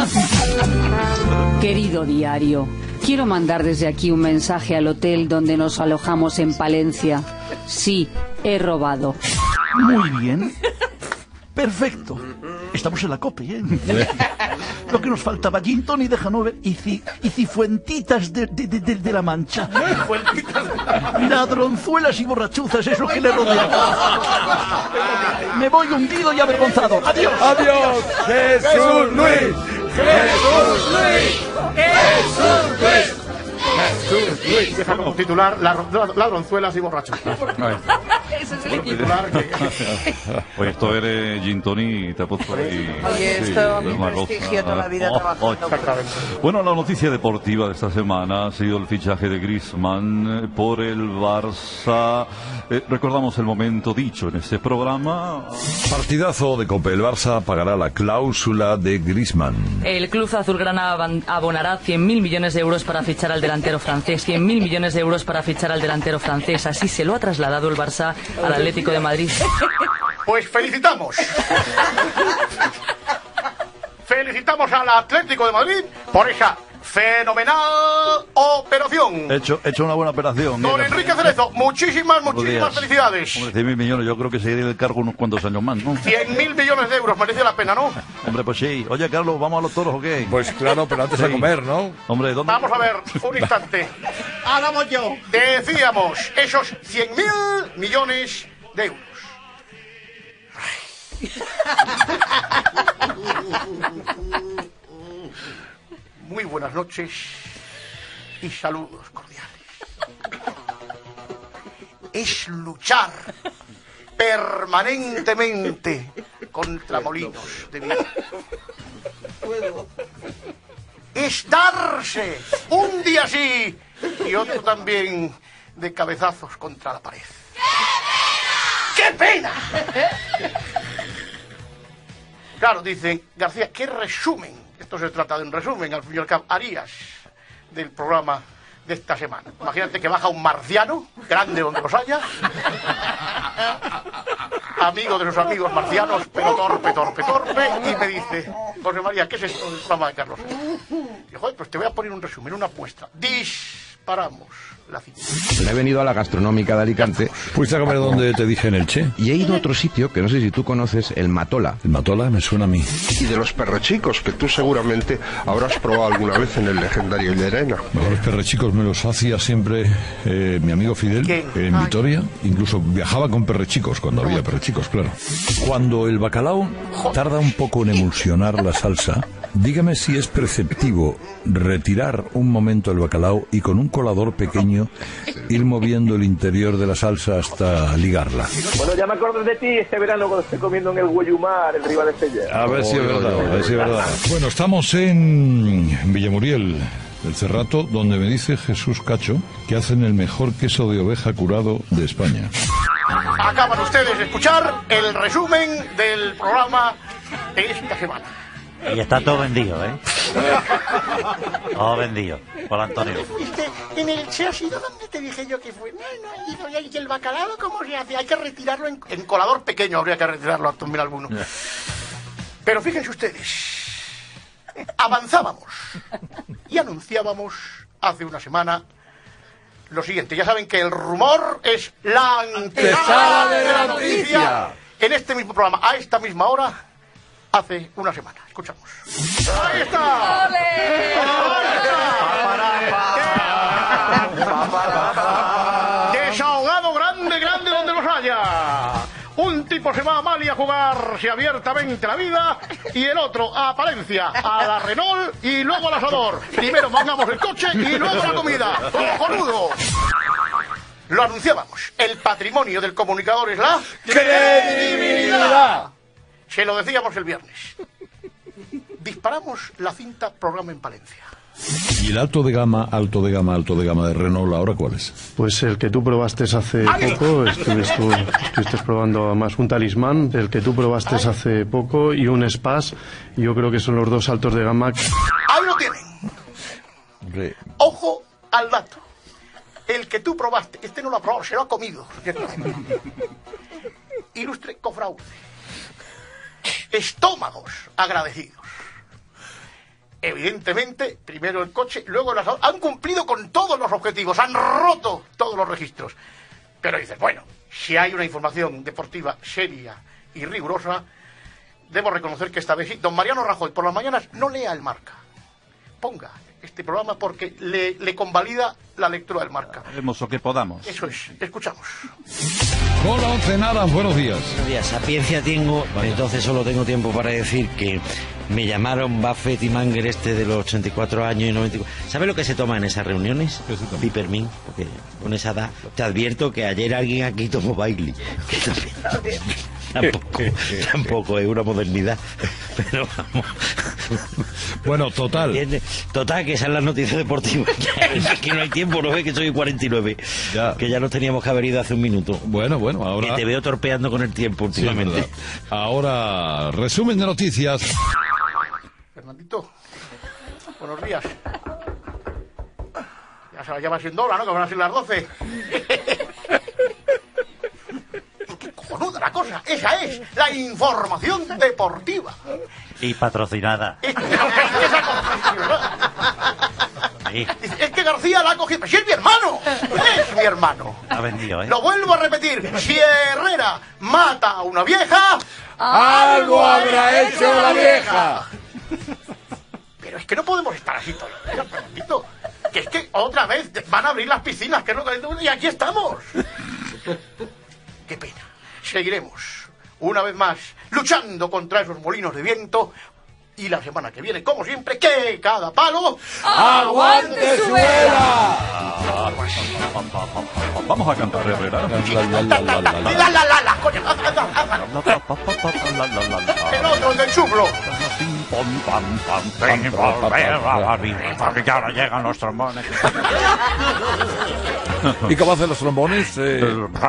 Querido diario, quiero mandar desde aquí un mensaje al hotel donde nos alojamos en Palencia. Sí, he robado. Muy bien. Perfecto. Estamos en la COPE, ¿eh? Lo que nos faltaba, Gin Tony de Hanover y, ci, y cifuentitas de, de, de, de la Mancha. Ladronzuelas y borrachuzas es lo que le rodea. Me voy hundido y avergonzado. Adiós. Adiós. Jesús Luis. Jesús Luis. Jesús Luis. Jesús Luis. Deja como titular ladronzuelas y borrachuzas. Ese es el titular que... Oye, esto eres Gin Tony y te ha puesto ahí... Oye, esto sí, mi prestigio toda la vida oh, trabajando. Oh, bueno, la noticia deportiva de esta semana ha sido el fichaje de Griezmann por el Barça. Eh, recordamos el momento dicho en este programa. Partidazo de COPE. El Barça pagará la cláusula de Griezmann. El club azulgrana abonará cien mil millones de euros para fichar al delantero francés. cien mil millones de euros para fichar al delantero francés. Así se lo ha trasladado el Barça al Atlético de Madrid. Pues felicitamos. Felicitamos al Atlético de Madrid por esa fenomenal operación. He hecho, he hecho una buena operación. Don Enrique Cerezo, muchísimas, muchísimas felicidades. Hombre, cien mil millones, yo creo que seguiré el cargo unos cuantos años más, ¿no? cien mil millones de euros, merece la pena, ¿no? Hombre, pues sí. Oye, Carlos, ¿vamos a los toros o qué? Pues claro, pero antes sí. a comer, ¿no? Hombre, ¿dónde? Vamos a ver, un instante. Ahora vamos yo. Decíamos, esos cien mil millones de euros. Muy buenas noches y saludos cordiales. Es luchar permanentemente contra molinos de viento. Es darse un día sí y otro también de cabezazos contra la pared. ¡Qué pena! Claro, dicen, García, ¿qué resumen? Esto se trata de un resumen, al fin y al cabo, harías del programa de esta semana. Imagínate que baja un marciano, grande donde los haya, amigo de sus amigos marcianos, pero torpe, torpe, torpe, y me dice, José María, ¿qué es esto del programa de Carlos? Y yo, joder, pues te voy a poner un resumen, una apuesta. Disparamos la cita. He venido a la gastronómica de Alicante. ¿Fuiste a comer donde te dije en Elche? Y he ido a otro sitio que no sé si tú conoces, el Matola. El Matola me suena a mí. Y de los perrechicos, que tú seguramente habrás probado alguna vez en el legendario Llerena. Los perrechicos me los hacía siempre eh, mi amigo Fidel, ¿Quién? en Ay. Vitoria. Incluso viajaba con perrechicos, cuando había perrechicos, claro. Cuando el bacalao tarda un poco en emulsionar la salsa, dígame si es preceptivo retirar un momento el bacalao y con un colador pequeño ir moviendo el interior de la salsa hasta ligarla. Bueno, ya me acuerdo de ti este verano cuando estoy comiendo en el Güellumar, el Riva de Estella. A ver si es verdad, a ver si es verdad. Bueno, estamos en Villamuriel, el Cerrato, donde me dice Jesús Cacho que hacen el mejor queso de oveja curado de España. Acaban ustedes de escuchar el resumen del programa de esta semana. Y está todo vendido, ¿eh? Todo vendido, por Antonio. ¿Viste? En el Che ha sido donde te dije yo que fue. No, no, y el bacalao, ¿cómo se hace? Hay que retirarlo en, en colador pequeño, habría que retirarlo a tomar alguno. Pero fíjense ustedes, avanzábamos y anunciábamos hace una semana lo siguiente. Ya saben que el rumor es la antesala de la noticia. En este mismo programa, a esta misma hora, hace una semana. Escuchamos. ¡Ahí está! ¡Ole! Desahogado grande, grande donde los haya. Un tipo se va a Mali a jugarse abiertamente la vida y el otro a Palencia, a la Renault y luego al asador. Primero mangamos el coche y luego la comida. ¡Cojonudo! Lo anunciábamos. El patrimonio del comunicador es la credibilidad. Se lo decíamos el viernes. Disparamos la cinta programa en Palencia. ¿Y el alto de gama, alto de gama, alto de gama de Renault, ahora cuál es? Pues el que tú probaste hace poco, estuviste, estuviste probando además un Talismán, el que tú probaste Ay. hace poco y un Spas, yo creo que son los dos altos de gama. Ahí lo tienen. Re... Ojo al dato. El que tú probaste, este no lo ha probado, se lo ha comido. Ilustre cofraude. Estómagos agradecidos. Evidentemente, primero el coche, luego el asador. Han cumplido con todos los objetivos, han roto todos los registros. Pero dices, bueno, si hay una información deportiva seria y rigurosa, debo reconocer que esta vez sí. Don Mariano Rajoy, por las mañanas, no lea el Marca. Ponga este programa porque le, le convalida la lectura del Marca. Haremos lo que podamos. Eso es, escuchamos. Hola, once nada, buenos días. Buenos días, sapiencia tengo, vale. Entonces solo tengo tiempo para decir que me llamaron Buffett y Munger este de los ochenta y cuatro años y noventa y cuatro. ¿Sabe lo que se toma en esas reuniones? Pipermint, porque con esa edad te advierto que ayer alguien aquí tomó Bailey. Que tampoco, tampoco es una modernidad, pero vamos. Bueno, total. ¿Entiendes? Total, que esa es la noticia deportiva. Aquí no hay tiempo, no ves que soy cuarenta y nueve. Ya. Que ya nos teníamos que haber ido hace un minuto. Bueno, bueno, ahora. Que te veo torpeando con el tiempo últimamente. Sí, ahora, resumen de noticias. Fernandito, buenos días. Ya, se, ya va siendo hora, ¿no? Que van a ser las doce. ¡Qué cojonuda la cosa! Esa es la información deportiva. Y patrocinada. Es, sí. Es que García la ha cogido. ¡Si es mi hermano! ¡Es mi hermano! Ha vendido, ¿eh? Lo vuelvo a repetir. Si Herrera mata a una vieja, ¡algo habrá hecho la vieja! Pero es que no podemos estar así todo el día, Fernandito. Que es que otra vez van a abrir las piscinas, que es lo que... y aquí estamos. Qué pena. Seguiremos, una vez más, luchando contra esos molinos de viento Y la semana que viene, como siempre, que cada palo... ¡Aguante su vela! Vamos a cantar, Herrera. La, la, la, la, coño. El otro, el del chuflo. Que ahora llegan los trombones. ¿Y cómo hacen los trombones? Eh...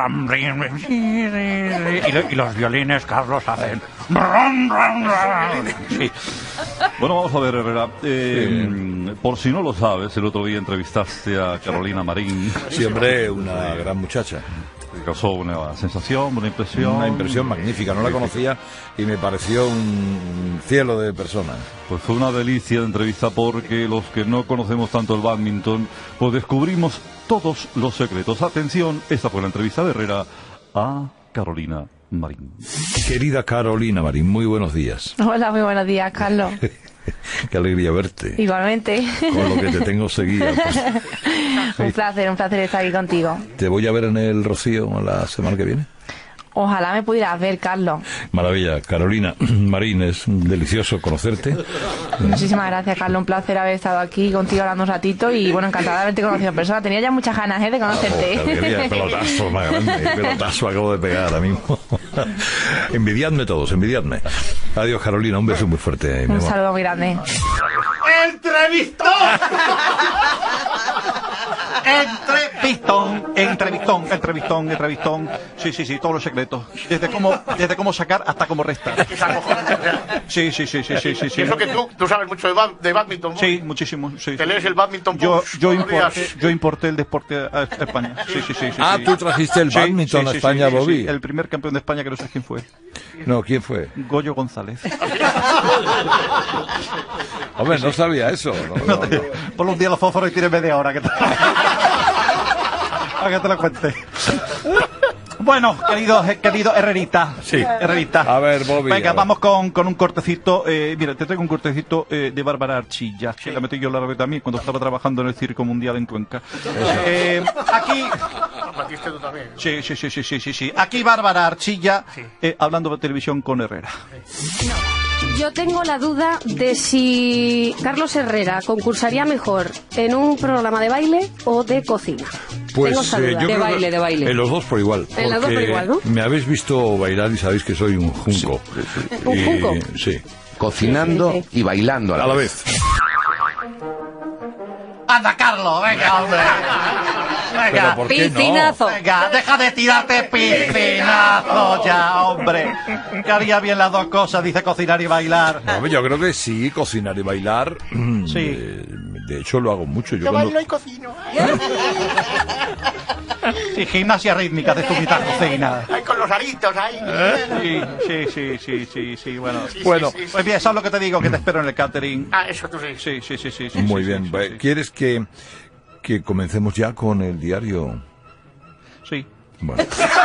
Y, lo, y los violines, Carlos, hacen... Sí. Bueno, vamos a ver, Herrera. Eh, sí. Por si no lo sabes, el otro día entrevistaste a Carolina Marín. Siempre una gran muchacha. Me causó una sensación, una impresión. Una impresión magnífica, no la conocía y me pareció un cielo de persona. Pues fue una delicia de entrevista porque los que no conocemos tanto el bádminton, pues descubrimos todos los secretos. Atención, esta fue la entrevista de Herrera a Carolina Marín. Querida Carolina Marín, muy buenos días. Hola, muy buenos días, Carlos. Qué alegría verte. Igualmente. Con lo que te tengo seguida. Pues. Un placer, un placer estar aquí contigo. ¿Te voy a ver en el Rocío la semana que viene? Ojalá me pudieras ver, Carlos. Maravilla. Carolina Marín, es delicioso conocerte. Muchísimas gracias, Carlos. Un placer haber estado aquí contigo hablando un ratito y, bueno, encantada de haberte conocido en persona. Tenía ya muchas ganas, ¿eh?, de conocerte. Oh, qué pelotazo más grande. Pelotazo acabo de pegar ahora mismo. Envidiadme todos, envidiadme. Adiós, Carolina. Un beso muy fuerte. Un saludo muy grande. ¡Entrevistón! Entrevistón, entrevistón, entrevistón, entrevistón. Sí, sí, sí, todos los secretos. Desde cómo, desde cómo sacar hasta cómo restar. Sí, sí, sí, sí, sí, sí, sí. Eso que tú, tú sabes mucho de, ba de badminton. Sí, muchísimo. Sí, ¿te lees el badminton? Yo, yo importé, yo importé el deporte a España. Sí, sí, sí, sí. Ah, sí. tú trajiste el badminton sí, sí, a España, sí, sí, Bobby. Sí, sí. El primer campeón de España que no sé quién fue. No, ¿quién fue? Goyo González. Hombre, no sabía eso. No, no, no. Por un día los fósforos y tienes media hora. Que te... a que te lo cuente. Bueno, querido, querido Herrerita. Sí. Herrerita. A ver, Bobby. Venga, vamos con, con un cortecito. Eh, mira, te traigo un cortecito eh, de Bárbara Archilla, que la metí yo la también cuando estaba trabajando en el Circo Mundial en Cuenca. Eh, aquí... Batiste tú también. Sí, sí, sí, sí, sí, sí, sí. Aquí Bárbara Archilla, eh, hablando de televisión con Herrera. Yo tengo la duda de si Carlos Herrera concursaría mejor en un programa de baile o de cocina. Pues tengo esa duda. Eh, yo de creo baile, que de baile. En los dos por igual. En los dos por igual, ¿no? Me habéis visto bailar y sabéis que soy un junco. Sí. ¿Un y, junco? Sí. Cocinando sí, sí. y bailando a la, a la vez. vez. Anda, Carlos, venga, hombre. Venga, ¿por qué piscinazo. no? Venga, deja de tirarte piscinazo ya, hombre. Que haría bien las dos cosas, dice cocinar y bailar. No, yo creo que sí, cocinar y bailar. Sí. De, de hecho, lo hago mucho. Yo, yo cuando... bailo y cocino. Sí, gimnasia rítmica de tu mitad cocina. Ahí con los aritos ahí. ¿Eh? Sí, sí, sí, sí, sí, bueno. Sí, bueno, sí, sí, sí. Pues bien, ¿sabes lo que te digo? Que te espero en el catering. Ah, eso tú sí. Sí, sí, sí, sí. sí muy sí, bien. sí, sí, sí. ¿Quieres que, que comencemos ya con el diario? Sí. Bueno.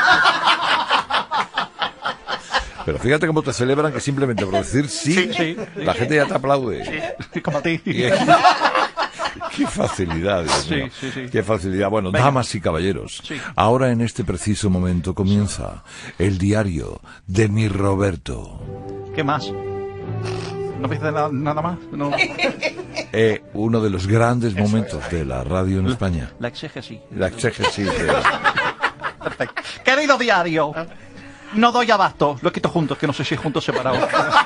Pero fíjate cómo te celebran que simplemente por decir sí, Sí, sí. la gente ya te aplaude. Sí. Como a ti. Y- Qué facilidad, Dios Sí, mío. sí, sí. Qué facilidad. Bueno, Venga. damas y caballeros, Sí. ahora en este preciso momento comienza el diario de mi Roberto. ¿Qué más? ¿No viste nada, nada más? No. Eh, uno de los grandes momentos de la radio en España. La exégesis. La exégesis de... Perfecto. Querido diario, no doy abasto. Lo quito juntos, que no sé si juntos o separados.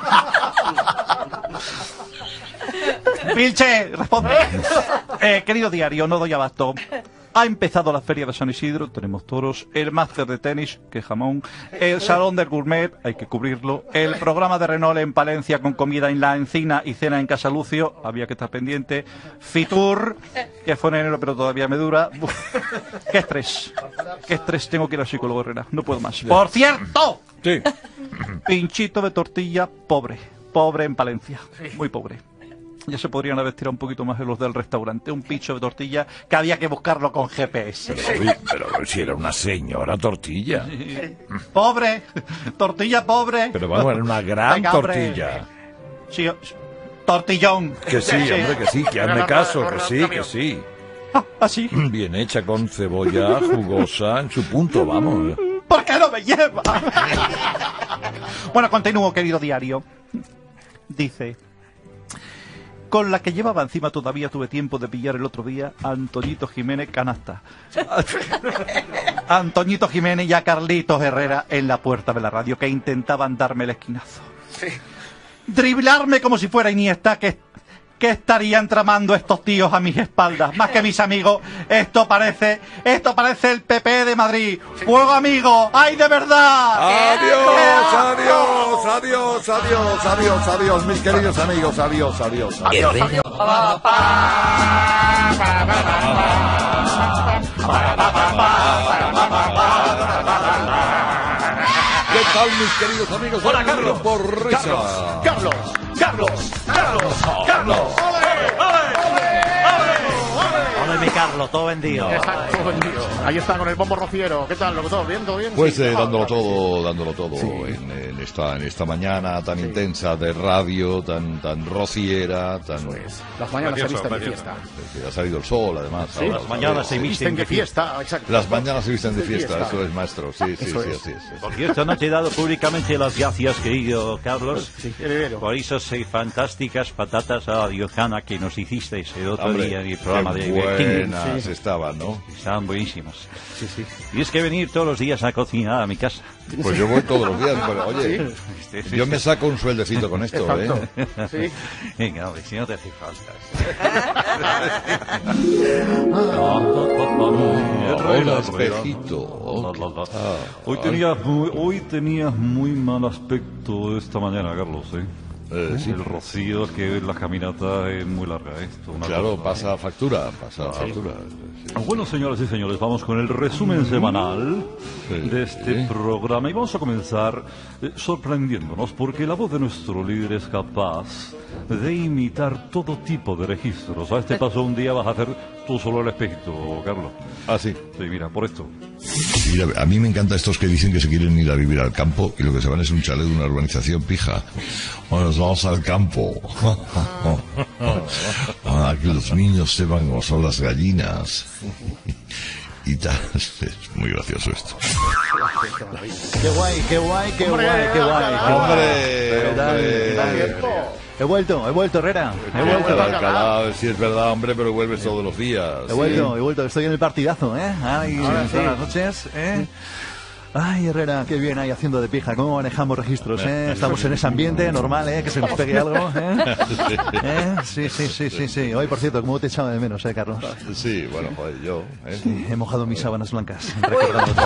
Vilche, responde. Eh, querido diario, no doy abasto. Ha empezado la feria de San Isidro, tenemos toros, el máster de tenis, que jamón, el salón del gourmet, hay que cubrirlo, el programa de Renault en Palencia con comida en la Encina y cena en Casa Lucio, había que estar pendiente, Fitur, que fue en enero pero todavía me dura. Uf, qué estrés, qué estrés, tengo que ir al psicólogo, Herrera, no puedo más. Por cierto, Sí. pinchito de tortilla, pobre, pobre en Palencia, muy pobre. Ya se podrían haber tirado un poquito más de los del restaurante. Un pincho de tortilla que había que buscarlo con G P S. Pero, uy, pero si era una señora tortilla. Pobre, tortilla pobre. Pero vamos, era una gran Venga, hombre. tortilla. Sí, tortillón. Que sí, hombre, que sí, que hazme caso, que sí, que sí. Ah, así. Bien hecha, con cebolla jugosa, en su punto, vamos. ¿Por qué no me lleva? Bueno, continúo, querido diario. Dice, con la que llevaba encima todavía tuve tiempo de pillar el otro día a Antoñito Jiménez canasta. A Antoñito Jiménez y a Carlitos Herrera en la puerta de la radio que intentaban darme el esquinazo. Sí. Driblarme como si fuera Iniesta, que, que estarían tramando estos tíos a mis espaldas, más que mis amigos. Esto parece, esto parece el P P de Madrid. ¡Fuego, amigo! ¡Ay, de verdad! ¡Adiós, adiós, adiós, adiós, adiós, adiós, mis queridos amigos! ¡Adiós, adiós, adiós! ¿Qué tal, mis queridos amigos? Hola, Carlos. Por risa. Carlos, Carlos, Carlos, Carlos, Carlos. ¡Ole, ole, ole! Hola, mi Carlos, todo vendido. Exacto, todo vendido. Ahí está con el bombo rociero. ¿Qué tal, locutor? ¿Bien, todo bien? Pues sí, eh, no, dándolo claro, todo, sí. dándolo todo Sí. en, en esta en esta mañana tan sí. intensa de radio, tan tan rociera, tan. Pues, las mañanas se visten de fiesta. Que ha salido el sol, además. Sí, ahora, las mañanas se visten de fiesta. Exacto. Las mañanas se visten de fiesta, de eso es, maestro. Sí, sí, eso sí, es. así es. Por cierto, no te he dado públicamente las gracias, querido Carlos, sí, por esas eh, fantásticas patatas a diocana que nos hicisteis el otro Hombre, día en el programa qué de buenas sí. estaban, ¿no? Estaban buenísimas. Sí, sí. Y es que venir todos los días a cocinar a mi casa. Pues yo voy todos los días, pero oye, ¿Sí? Sí, sí, yo sí. me saco un sueldecito con esto, Exacto. ¿eh? Sí. Venga, hombre, si no te hace falta. Hola, espejito. Ah, hoy tenías muy, hoy tenías muy mal aspecto esta mañana, Carlos, ¿eh? Eh, sí. El rocío, que la caminata es muy larga, ¿eh? Esto, una Claro, cosa. pasa factura, pasa factura. Sí. Bueno, señoras y señores, vamos con el resumen semanal Sí, de este sí. programa y vamos a comenzar eh, sorprendiéndonos porque la voz de nuestro líder es capaz de imitar todo tipo de registros. A este paso un día vas a hacer tú solo el espejito, Carlos. Ah, sí. Sí, mira, por esto. Mira, a mí me encanta estos que dicen que se quieren ir a vivir al campo y lo que se van es un chalet de una urbanización pija. Bueno, nos vamos al campo. Para que los niños sepan cómo son las gallinas. Y tal. Es muy gracioso esto. Qué guay, qué guay, qué Hombre, guay, qué guay. Hombre, ¿Qué tal? hombre. ¿Qué tal? He vuelto, he vuelto, Herrera. He vuelto. Alcalá, sí es verdad, hombre, pero vuelves todos los días. He vuelto, he vuelto. Estoy en el partidazo, ¿eh? Ay, Ahora sí. buenas noches, ¿eh? Ay, Herrera, qué bien ahí haciendo de pija. ¿Cómo manejamos registros, eh? Estamos en ese ambiente normal, ¿eh? Que se nos pegue algo, ¿eh? ¿Eh? Sí, sí, sí, sí, sí. Hoy, por cierto, ¿cómo te echaba de menos, eh, Carlos? Sí, bueno, joder, yo. ¿eh? Sí, he mojado mis sábanas blancas, recordándote.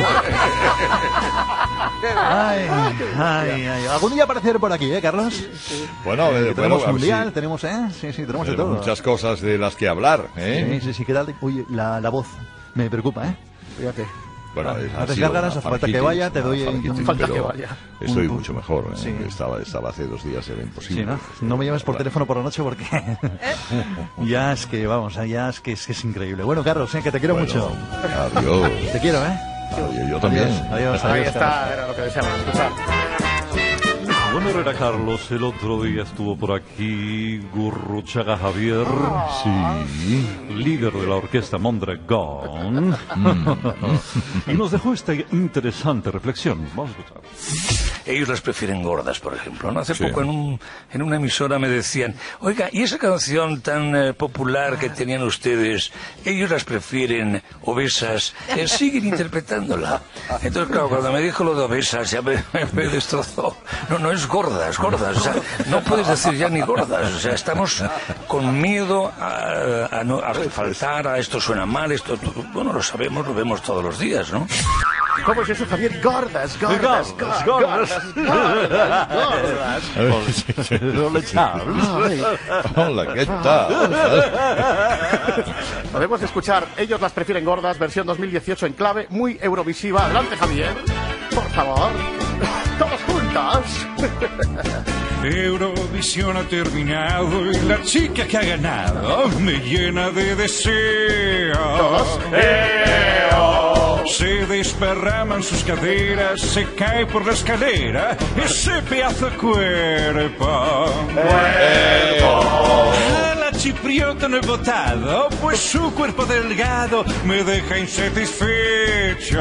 Ay, ay, ay. Algún día apareceré por aquí, ¿eh, Carlos? Bueno, eh, Que tenemos bueno, a ver mundial, si- tenemos, ¿eh? Sí, sí, tenemos de tenemos todo. muchas cosas de las que hablar, ¿eh? Sí, sí, sí, ¿qué tal? Oye, la, la voz me preocupa, ¿eh? Fíjate. Bueno, Ah, ha haces sido gárgaras, una hace falta que faringitis, vaya, te una doy- faringitis, Falta pero que vaya. Estoy Un- mucho mejor, ¿eh? Sí. Estaba, estaba hace dos días, era imposible. Sí, ¿no? No me llames por teléfono por la noche porque ya es que, vamos, ya es que es, que es increíble. Bueno, Carlos, ¿eh? Que te quiero Bueno, mucho. Adiós. Te quiero, ¿eh? Adiós, yo también. Adiós, adiós, Ahí adiós, está, Carlos. era lo que deseaban escuchar. Bueno, Herrera Carlos, el otro día estuvo por aquí Gurruchaga Javier, sí, líder de la orquesta Mondragón, y nos dejó esta interesante reflexión. Vamos a escuchar. Ellos las prefieren gordas, por ejemplo, ¿no? Hace Sí. poco en, un, en una emisora me decían, oiga, ¿y esa canción tan eh, popular que tenían ustedes, ellos las prefieren obesas, eh, siguen interpretándola? Entonces, claro, cuando me dijo lo de obesas, ya me, me destrozó. No, no es gordas, gordas, o sea, no puedes decir ya ni gordas, o sea, estamos con miedo a, a, no, a faltar, a esto suena mal, esto, bueno, lo sabemos, lo vemos todos los días, ¿no? ¿Cómo es eso, Javier? Gordas, gordas, gordas, gordas, gordas, gordas. Hola, Charles. Hola, ¿qué tal? Podemos escuchar Ellos las prefieren gordas, versión dos mil dieciocho en clave, muy eurovisiva. Adelante, Javier. Por favor. Todos juntos. Eurovisión ha terminado y la chica que ha ganado me llena de deseos. Se desparraman sus caderas, se cae por la escalera ese pedazo de cuerpo. A la chipriota no he votado, pues su cuerpo delgado me deja insatisfecho.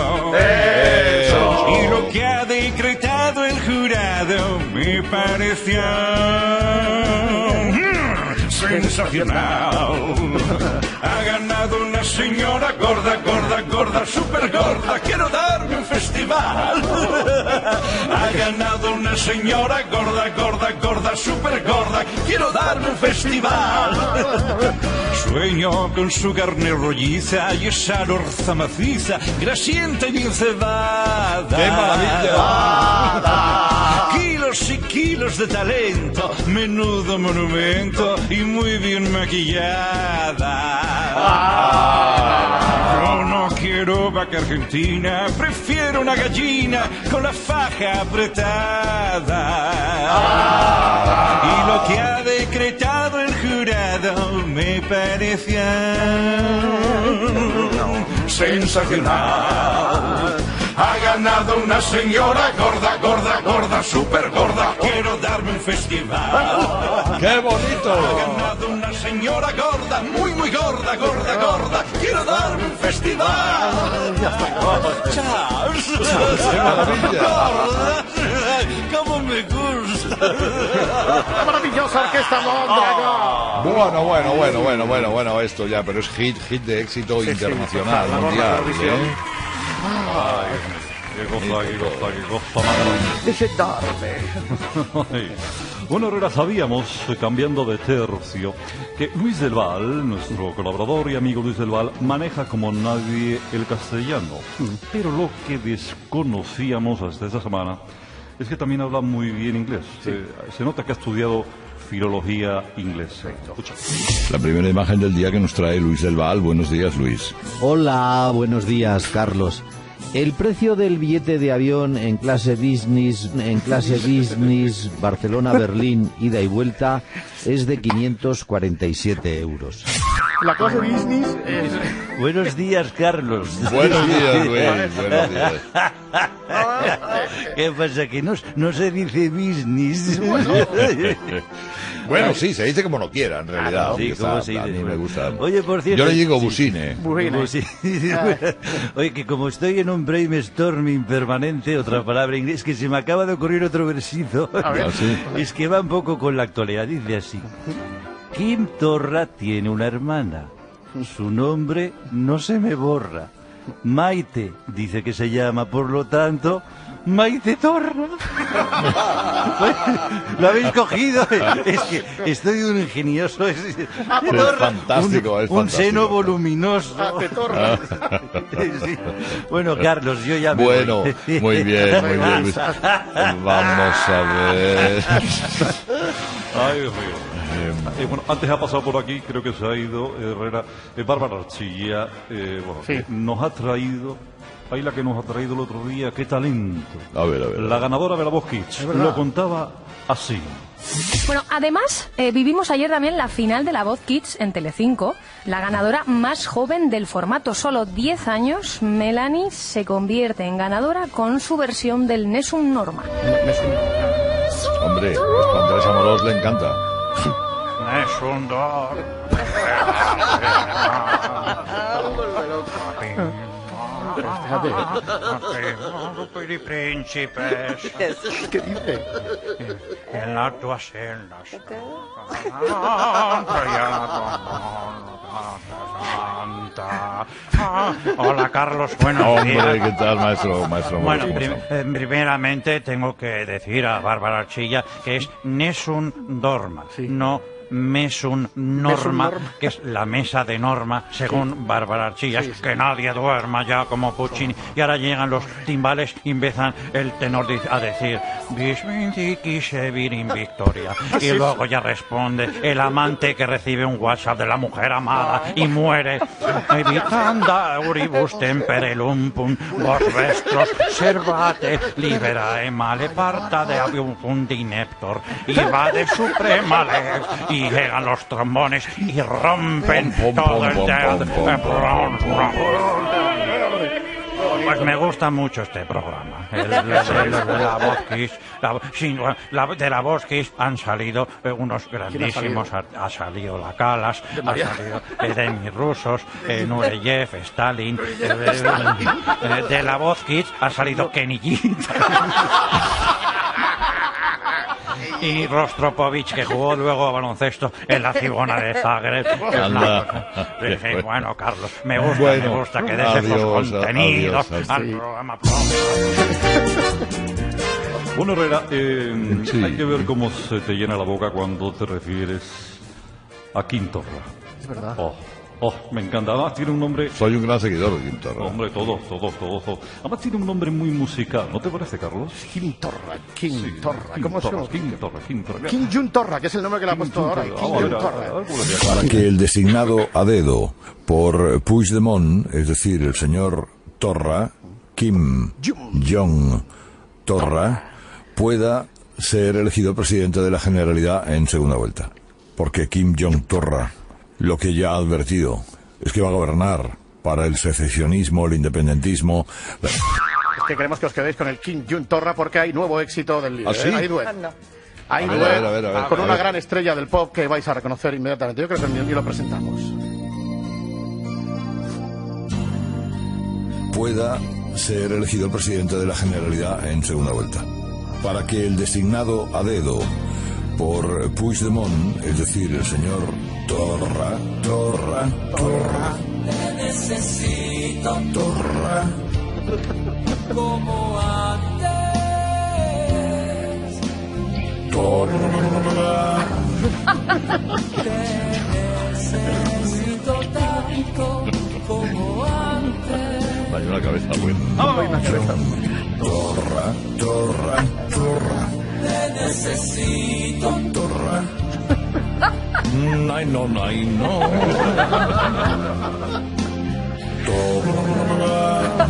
Y lo que ha decretado el jurado me pareció sensacional. Ha ganado una señora gorda, gorda, gorda, super gorda. Quiero darme un festival. Ha ganado una señora gorda, gorda, gorda, super gorda. Quiero darme un festival. Sueño con su carne rolliza y esa lorza maciza, grasienta y bien cebada. ¡Qué maravilla! Kilos y kilos de talento, menudo monumento y muy bien maquillada. Yo no quiero vaca argentina, prefiero una gallina con la faja apretada. Y lo que ha decretado el jurado me parece sensacional. Ha ganado una señora gorda, gorda, gorda, super gorda. Quiero darme un festival. ¡Qué bonito! Ha ganado una señora gorda, muy, muy gorda, gorda, gorda. Quiero darme un festival. ¡Chao! ¡Qué maravilla! Gorda. ¡Cómo me gusta! ¡La maravillosa orquesta Mondragón! Bueno, bueno, bueno, bueno, bueno, bueno, esto ya, pero es hit, hit de éxito Sí, internacional, sí, mundial, la ¿eh? Ay, qué cosa, qué cosa, qué cosa más grande. Bueno, Herrera, sabíamos, cambiando de tercio, que Luis del Val, nuestro colaborador y amigo Luis del Val, maneja como nadie el castellano. Pero lo que desconocíamos hasta esta semana es que también habla muy bien inglés. Se, se nota que ha estudiado filología inglesa. Escucha. La primera imagen del día que nos trae Luis del Val. Buenos días, Luis. Hola, buenos días, Carlos. El precio del billete de avión en clase business, en clase business Barcelona-Berlín, ida y vuelta, es de quinientos cuarenta y siete euros. La clase business es... Buenos días, Carlos. Buenos días, Luis. Buenos días. ¿Qué pasa? Que no, no se dice business. Bueno, bueno, sí, se dice como no quiera, en realidad. Sí, está, como se dice. A mí me gusta. Oye, por cierto... Yo le digo sí. busine. Busine. Oye, que como estoy en un brainstorming permanente, otra palabra en inglés, que se me acaba de ocurrir otro versito. A ver. ¿Sí? Es que va un poco con la actualidad. Dice así: Kim Torra tiene una hermana. Su nombre no se me borra. Maite dice que se llama, por lo tanto, Maite Torra. ¿Lo habéis cogido? Es que estoy de un ingenioso. Es, es fantástico, un, es fantástico. Un seno voluminoso. Sí. Bueno, Carlos, yo ya me Bueno, voy. muy bien, muy bien, Luis. Vamos a ver. Ay, Dios mío. Eh, bueno, antes ha pasado por aquí, creo que se ha ido Herrera, eh, Bárbara Archilla, eh, bueno, Sí. eh, nos ha traído, ahí la que nos ha traído el otro día, qué talento. A ver, a ver. La ganadora de la Voz Kids lo contaba así. Bueno, además, eh, vivimos ayer también la final de La Voz Kids en Telecinco. La ganadora más joven del formato, solo diez años, Melanie, se convierte en ganadora con su versión del Nessun Norma. Hombre, a Andrés Amorós le encanta. Nessun Norma. Príncipes. ¿Qué dice? En las dos celdas. Hola, Carlos, buenos días. Hombre, ¿qué tal, maestro? maestro Bueno, ¿cómo prim- está? eh, primeramente tengo que decir a Bárbara Archilla que es Nessun Dorma, no Mesun Norma, Norma. que es la mesa de Norma, según Bárbara Archillas, Sí, sí. que nadie duerma ya como Puccini. Y ahora llegan los timbales y empiezan el tenor dice- a decir Bis vindici sevir in victoria. Y luego ya responde el amante que recibe un WhatsApp de la mujer amada y muere. Evitanda auribus tempere lumpum, vos vestros servate, liberae male parta de avium fundi neptor, y va de suprema lex, y llegan los trombones y rompen Pom, pom, todo el pom, teatro. pom, pom, Pues me gusta mucho este programa. El, el- el- la Voz Kids, la, sí, la- de la Voz Kids han salido eh, unos grandísimos. Ha, ha salido la Calas, ha María. salido eh, Demi Rusos, eh, Nureyev, Stalin. eh, eh, de la Voz Kids ha salido Kenny G. y Rostropovich, que jugó luego a baloncesto en la Cibona de Zagreb. Anda. Sí, sí, bueno, Carlos, me gusta, Bueno, me gusta que des esos adiós, contenidos adiós, al sí. programa. Bueno, Herrera, eh, Sí. hay que ver cómo se te llena la boca cuando te refieres a Quintorra. Es verdad. Oh, oh, me encanta. Además tiene un nombre... Soy un gran seguidor de Quintorra. Hombre, todos, todos, todos, todos. Además tiene un nombre muy musical, ¿no te parece, Carlos? Quintorra, Quintorra. Sí, ¿Cómo se llama? Quintorra, Quintorra. Kim Jun Torra, que es el nombre que le ha puesto ahora. Kim Vamos a ver, Jun a ver, a Torra. ver cómo lo decía. Para que el designado a dedo por Puigdemont, es decir, el señor Torra, Kim Jong Torra, pueda ser elegido presidente de la Generalidad en segunda vuelta. Porque Kim Jong Torra lo que ya ha advertido es que va a gobernar para el secesionismo, el independentismo. Es que queremos que os quedéis con el Kim Jun Torra porque hay nuevo éxito del líder. ¿Ah, sí? ¿eh? Hay duet. Hay A ver, duet a ver, a ver, a ver, con a una ver. gran estrella del pop que vais a reconocer inmediatamente. Yo creo que ni lo presentamos. Pueda ser elegido presidente de la Generalidad en segunda vuelta. Para que el designado a dedo por Puigdemont, es decir, el señor Torra, Torra, Torra, necesito Torra, como antes. Torra, Te necesito tanto como antes. Hay una cabeza buena. Torra, Torra, Torra, Te necesito Torra. Nine, no, nine, no. Torra.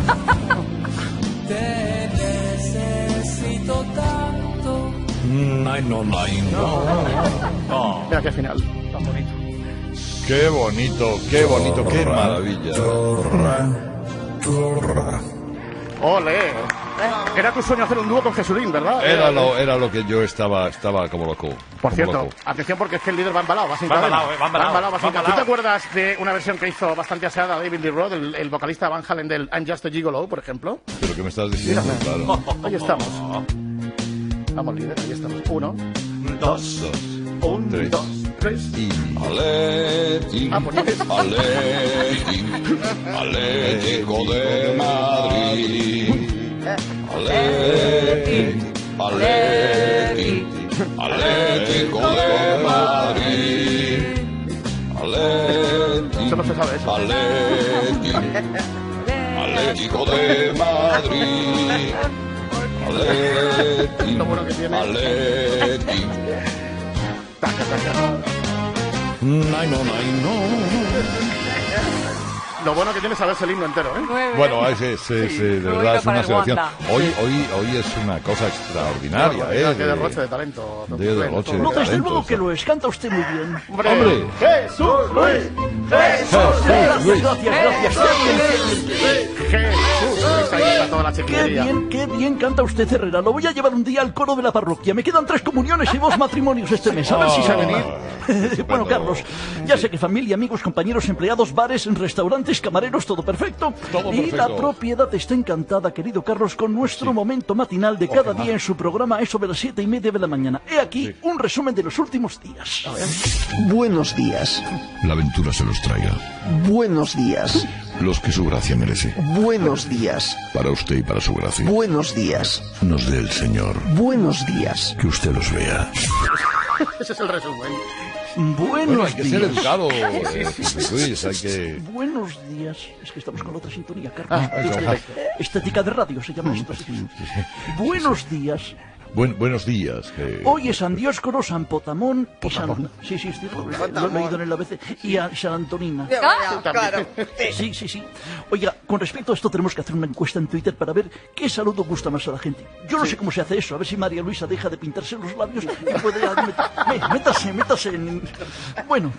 Te necesito tanto. Nine, no, nine, no. Mira qué final. Tan bonito. Qué bonito, qué bonito, qué Torra, maravilla. Torra, Torra. ¡Ole! Era tu sueño hacer un dúo con Jesulín, ¿verdad? Era lo, era lo que yo estaba, estaba como loco. Por como cierto, loco. atención porque es que el líder va embalado, va sin Va cadena. embalado, eh, va embalado, va sin va cadena. ¿Tú te embalado. acuerdas de una versión que hizo bastante aseada David Lee Roth, el, el vocalista Van Halen del I'm Just a Gigolo, por ejemplo? Pero ¿qué me estás diciendo? Claro. Ahí estamos. Vamos, líder, ahí estamos. Uno, Dos, dos, un, tres. dos, tres. Y Atleti, Ah, pues tienes- Atleti, Atlético de Madrid. Atleti, Atleti, Atlético de Madrid. Atleti, Eso no se sabe, eso. Atleti, Atlético de Madrid. Atleti, Lo bueno que tiene. Atleti. Taca, taca. Nine, no, nine, no. Lo bueno que tiene es saberse el himno entero, ¿eh? Bueno, es, es, es, eh, de Muy verdad bueno es para una el selección. Wanda. Hoy, hoy, hoy es una cosa extraordinaria, Qué ¿eh? derroche de talento. de derroche de No, desde talento, luego que esto. lo es. Canta usted muy bien. ¡Hombre! ¡Jesús Luis! ¡Jesús Gracias, Luis! gracias, gracias. ¡Jesús Luis! Ahí está toda la Qué chiquillería. bien, qué bien canta usted, Herrera. Lo voy a llevar un día al coro de la parroquia. Me quedan tres comuniones y dos matrimonios este mes. A ver si sabe venir. Bueno, Carlos, ya sé que familia, amigos, compañeros, empleados, bares, restaurantes, camareros, todo perfecto. Todo y la perfecto. propiedad está encantada, querido Carlos, con nuestro momento matinal de cada día en su programa. Es sobre las siete y media de la mañana. He aquí un resumen de los últimos días. Buenos días. La aventura se los traiga. Buenos días. Los que su gracia merece. Buenos días. Para usted y para su gracia. Buenos días. Nos dé el Señor. Buenos días. Que usted los vea. Ese es el resumen. Buenos Bueno, hay que ser días. educado, eh, Luis, hay que... Buenos días. Es que estamos con otra sintonía, Carlos. Ah, eso. Estética- Estética de radio se llama esto. Buenos días. Buen- buenos días. que- Hoy es San Dioscoro, San Potamón y San... Sí, sí, sí, lo, lo he leído en el A B C. Y a San Antonina. Ah, claro. Sí, sí, sí. Oiga, con respecto a esto tenemos que hacer una encuesta en Twitter para ver qué saludo gusta más a la gente. Yo no sé cómo se hace eso. A ver si María Luisa deja de pintarse los labios y puede... met- Métase, métase en... Bueno,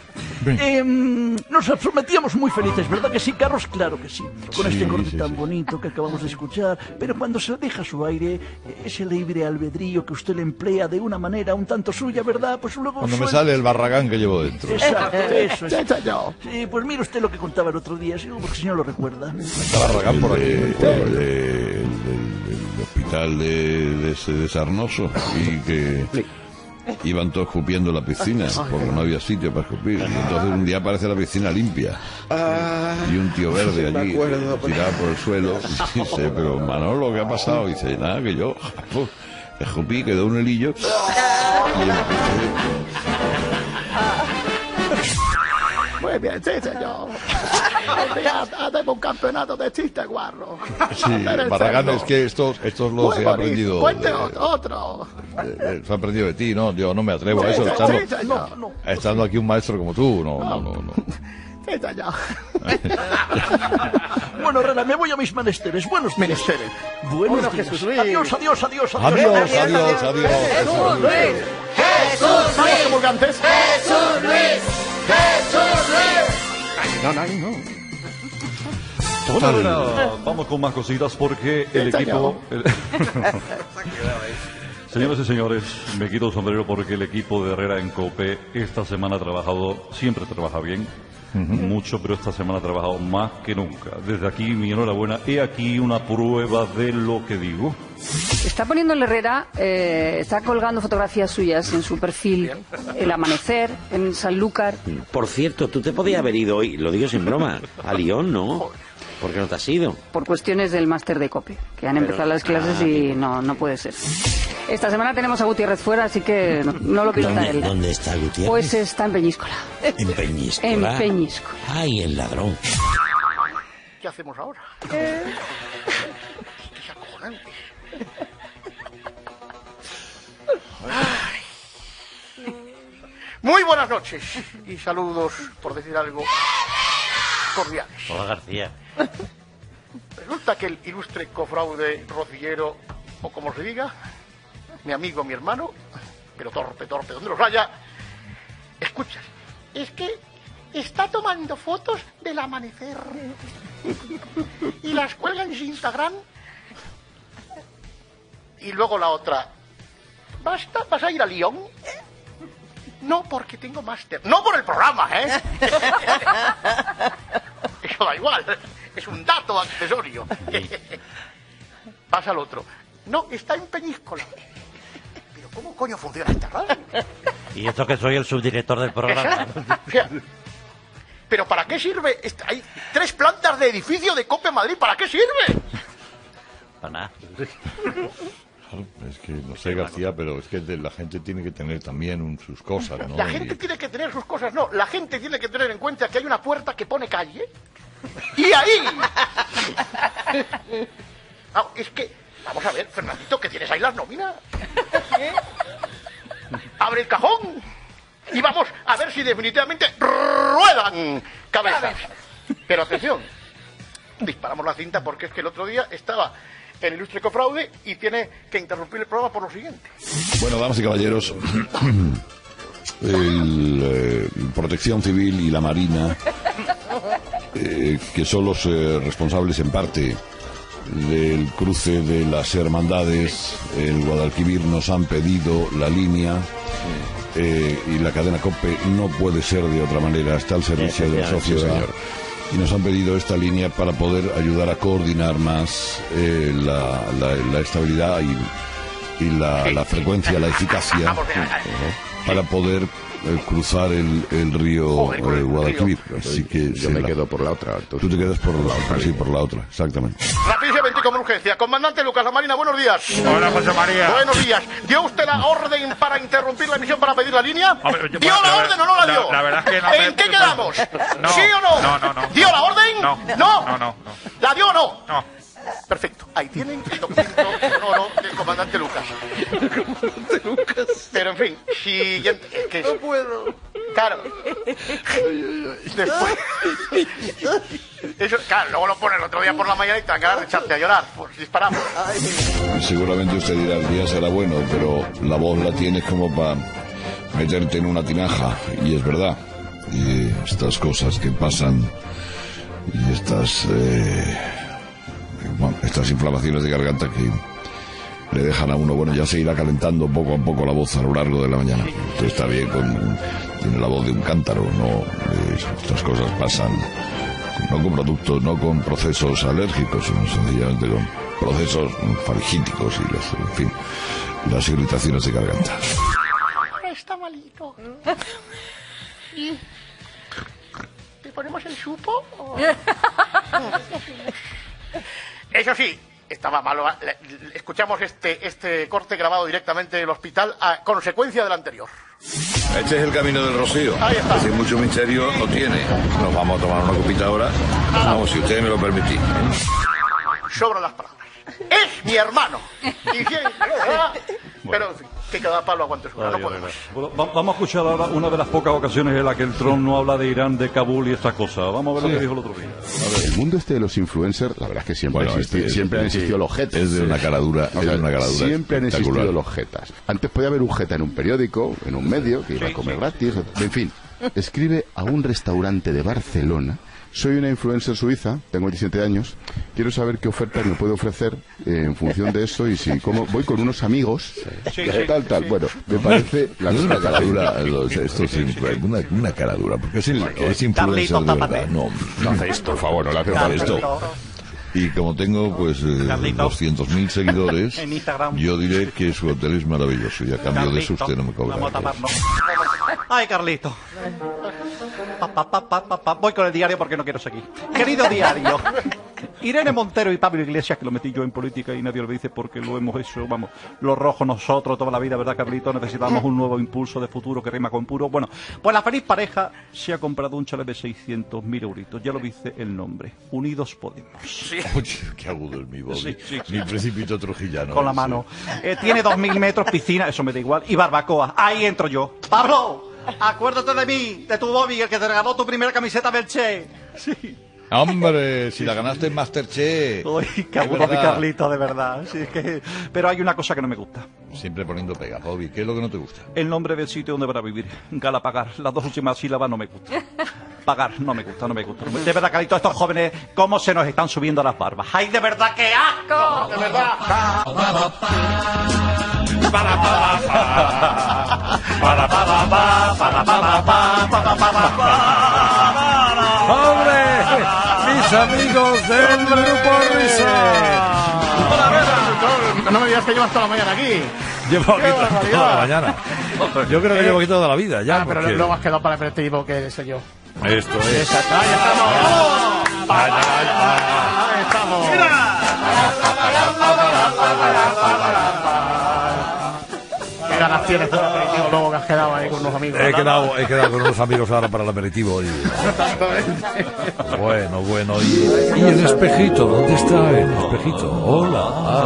em, nos prometíamos muy felices, ¿verdad que sí, Carlos? Claro que sí. Con Sí, este corte sí, tan sí. bonito que acabamos de escuchar. Pero cuando se deja su aire, ese libre albedrío que usted le emplea de una manera un tanto suya, ¿verdad? Pues luego... Cuando me suelta- sale el barragán que llevo dentro. Exacto, eso es. Sí, pues mire usted lo que contaba el otro día, sí, porque si no lo recuerda. Está barragán por aquí. El, de- el de- el del- el hospital de, de, ese- de Sarnoso y que iban todos escupiendo en la piscina porque no había sitio para escupir. Y entonces un día aparece la piscina limpia y un tío verde allí tirado por el suelo y dice, pero Manolo, ¿qué ha pasado? Y dice, nada, que yo uf, escupí, quedó un helillo y empecé. Muy bien, sí, señor. Hacemos un campeonato de chistes, guarro. Sí, Barragán, es que estos, estos los he aprendido. Cuente otro. Eh, se ha aprendido de ti, ¿no? Yo no me atrevo a eso, estando, estando aquí un maestro como tú, no, no, no. no. Sí, señor. Bueno, Herrera, me voy a mis menesteres. Buenos menesteres. Buenos días. Jesús Luis. Adiós, adiós, adiós, adiós. Adiós, adiós, adiós. Jesús Luis. Jesús Luis. Comulgantes. Jesús Luis. Jesús Luis. No, no, no. Bueno, bueno, vamos con más cositas porque el equipo... El... Señoras y señores, me quito el sombrero porque el equipo de Herrera en COPE esta semana ha trabajado, siempre trabaja bien, uh-huh. mucho, pero esta semana ha trabajado más que nunca. Desde aquí, mi enhorabuena. He aquí una prueba de lo que digo. Está poniendo el Herrera, eh, está colgando fotografías suyas en su perfil, El Amanecer, en Sanlúcar. Por cierto, tú te podías haber ido hoy, lo digo sin broma, a Lyon, ¿no? ¿Por qué no te has ido? Por cuestiones del máster de COPE, que han Pero, empezado las clases ah, y no, no puede ser. Esta semana tenemos a Gutiérrez fuera, así que no, no lo pilota él. ¿Dónde está Gutiérrez? Pues está en Peñíscola. ¿En Peñíscola? En Peñíscola. ¡Ay, el ladrón! ¿Qué hacemos ahora? Eh... Es acojonante. Ay. Muy buenas noches y saludos, por decir algo, cordiales. Hola, García. Resulta que el ilustre cofraude rocillero, o como se diga, mi amigo, mi hermano, pero torpe, torpe, donde los haya, escucha, es que está tomando fotos del amanecer y las cuelga en su Instagram. Y luego la otra, ¿Basta? ¿Vas a ir a Lyon? No, porque tengo máster. No por el programa, ¿eh? Eso da igual. Es un dato accesorio. Vas al otro. No, está en Peñíscola. Pero ¿cómo coño funciona esta radio? Y esto que soy el subdirector del programa. O sea, ¿pero para qué sirve? Hay tres plantas de edificio de COPE Madrid. ¿Para qué sirve? Para nada. Claro, es que no sé, García, pero es que de, la gente tiene que tener también un, sus cosas, ¿no? La gente y... tiene que tener sus cosas, no. La gente tiene que tener en cuenta que hay una puerta que pone calle. ¡Y ahí! Ah, es que, vamos a ver, Fernandito, que tienes ahí las nóminas. Abre el cajón y vamos a ver si definitivamente ruedan cabezas. Pero atención, disparamos la cinta porque es que el otro día estaba el ilustre cofraude y tiene que interrumpir el programa por lo siguiente. Bueno, damas y caballeros, el, eh, Protección Civil y la Marina, eh, que son los eh, responsables en parte del cruce de las hermandades en Guadalquivir, nos han pedido la línea eh, y la cadena COPE no puede ser de otra manera, está al servicio de la sociedad. Y nos han pedido esta línea para poder ayudar a coordinar más eh, la, la, la estabilidad y, y la, la frecuencia, la eficacia, para poder eh, cruzar el, el río eh, Guadalquivir. Así que yo me la... quedo por la otra. Entonces. Tú te quedas por la otra, sí, por la otra, exactamente. Rapidísimamente con urgencia. Comandante Lucas La Marina, buenos días. Hola, José María. Buenos días. ¿Dio usted la orden para interrumpir la emisión para pedir la línea? Ver, yo, ¿Dio la, la orden o no la dio? La, la verdad es que no. ¿En me, qué quedamos? No, ¿Sí o no? No, no, no. ¿Dio la orden? No. ¿No? No, no, no. ¿La dio o no? No. Perfecto. Ahí tienen el documento de oro del comandante Lucas. comandante Lucas. Pero en fin, si... Ya, es que, no puedo. Claro. Después... Eso, claro, luego lo pone el otro día por la mañana y te van a ganas de echarte a llorar. Pues disparamos. Seguramente usted dirá, el día será bueno, pero la voz la tienes como para meterte en una tinaja. Y es verdad. Y estas cosas que pasan y estas... Eh, bueno, estas inflamaciones de garganta que le dejan a uno, bueno, ya se irá calentando poco a poco la voz a lo largo de la mañana. Usted está bien, con, tiene la voz de un cántaro, no, eh, estas cosas pasan no con productos, no con procesos alérgicos, sino sencillamente con procesos faringíticos y las, en fin, las irritaciones de garganta. está malito. ¿Y te ponemos el supo? ¿O? Eso sí, estaba malo. Escuchamos este, este corte grabado directamente del hospital a consecuencia del anterior. Este es el camino del Rocío. Ahí está. Sin mucho misterio no tiene. Nos vamos a tomar una copita ahora. Vamos, si ustedes me lo permitís. Sobran las palabras. Es mi hermano. Y bien, ¿verdad? Pero en fin, que cada palo aguante su grano. No podemos. Bueno, va- vamos a escuchar ahora una de las pocas ocasiones en las que el Trump no habla de Irán, de Kabul y estas cosas. Vamos a ver Sí. lo que dijo el otro día. El mundo este de los influencers, la verdad es que siempre, Bueno, ha existido, este- siempre han este- existido los jetas. es de una caradura- O es sea, de una caradura siempre han existido espectacular. los jetas. Antes podía haber un jeta en un periódico, en un medio, que iba a comer gratis. En fin, escribe a un restaurante de Barcelona: soy una influencer suiza, tengo veintisiete años, quiero saber qué ofertas me puede ofrecer eh, en función de eso y si como voy con unos amigos, Sí, tal, tal. Bueno, me parece la es una cosa caradura, los- esto es influ- una, una caradura, porque es, el, es influencer de verdad. No, no hace esto, por favor, no le hace hace falta. esto. Y como tengo pues eh, doscientos mil seguidores, En Instagram. yo diré que su hotel es maravilloso y a cambio de eso Carlito, usted no me cobra. Vamos a taparnos. Ay, Carlito. Pa, pa, pa, pa, pa, pa. Voy con el diario porque no quiero seguir. Querido diario. Irene Montero y Pablo Iglesias, que lo metí yo en política y nadie lo dice porque lo hemos hecho, vamos, los rojos nosotros toda la vida, ¿verdad, Carlito? Necesitamos un nuevo impulso de futuro que rima con puro. Bueno, pues la feliz pareja se ha comprado un chalet de seiscientos mil euritos. Ya lo dice el nombre. Unidos Podemos. Oye, qué agudo es mi voz. Sí, sí, sí. Mi principito trujillano. Con la ese. mano. Eh, tiene dos mil metros, piscina, eso me da igual, y barbacoa. Ahí entro yo. ¡Pablo! Acuérdate de mí, de tu Bobby, el que te regaló tu primera camiseta del Che. Sí. Hombre, si la ganaste en Masterchef. Uy, qué Es agudo mi verdad. Carlito, de verdad. Sí, es que... Pero hay una cosa que no me gusta. Siempre poniendo pega, Bobby. ¿Qué es lo que no te gusta? El nombre del sitio donde van a vivir. Galapagar. Las dos últimas sílabas no me gustan. Pagar, no me gusta, no me gusta. De verdad, Carlito, estos jóvenes, ¿cómo se nos están subiendo las barbas? ¡Ay, de verdad, qué asco! De verdad. Para, para, pa. Para, para, pa. Para, para, pa. Para, para, pa. ¡Hombre! ¡Mis amigos del Grupo Risa! Hola, Vera. No me digas que llevas toda la mañana aquí. Llevo aquí ¡Qué toda barbaridad! la mañana. Yo creo que Eh, llevo aquí toda la vida ya. Ah, pero porque luego has quedado para el aperitivo que sé yo. Esto es. Exacto. Ahí estamos. Ahí estamos. Qué ganas tienes del aperitivo luego que has quedado ahí con unos amigos. He quedado, he quedado con unos amigos ahora para el aperitivo. Y... Exactamente. Bueno, bueno. Y, y el espejito, ¿dónde está el espejito? Hola.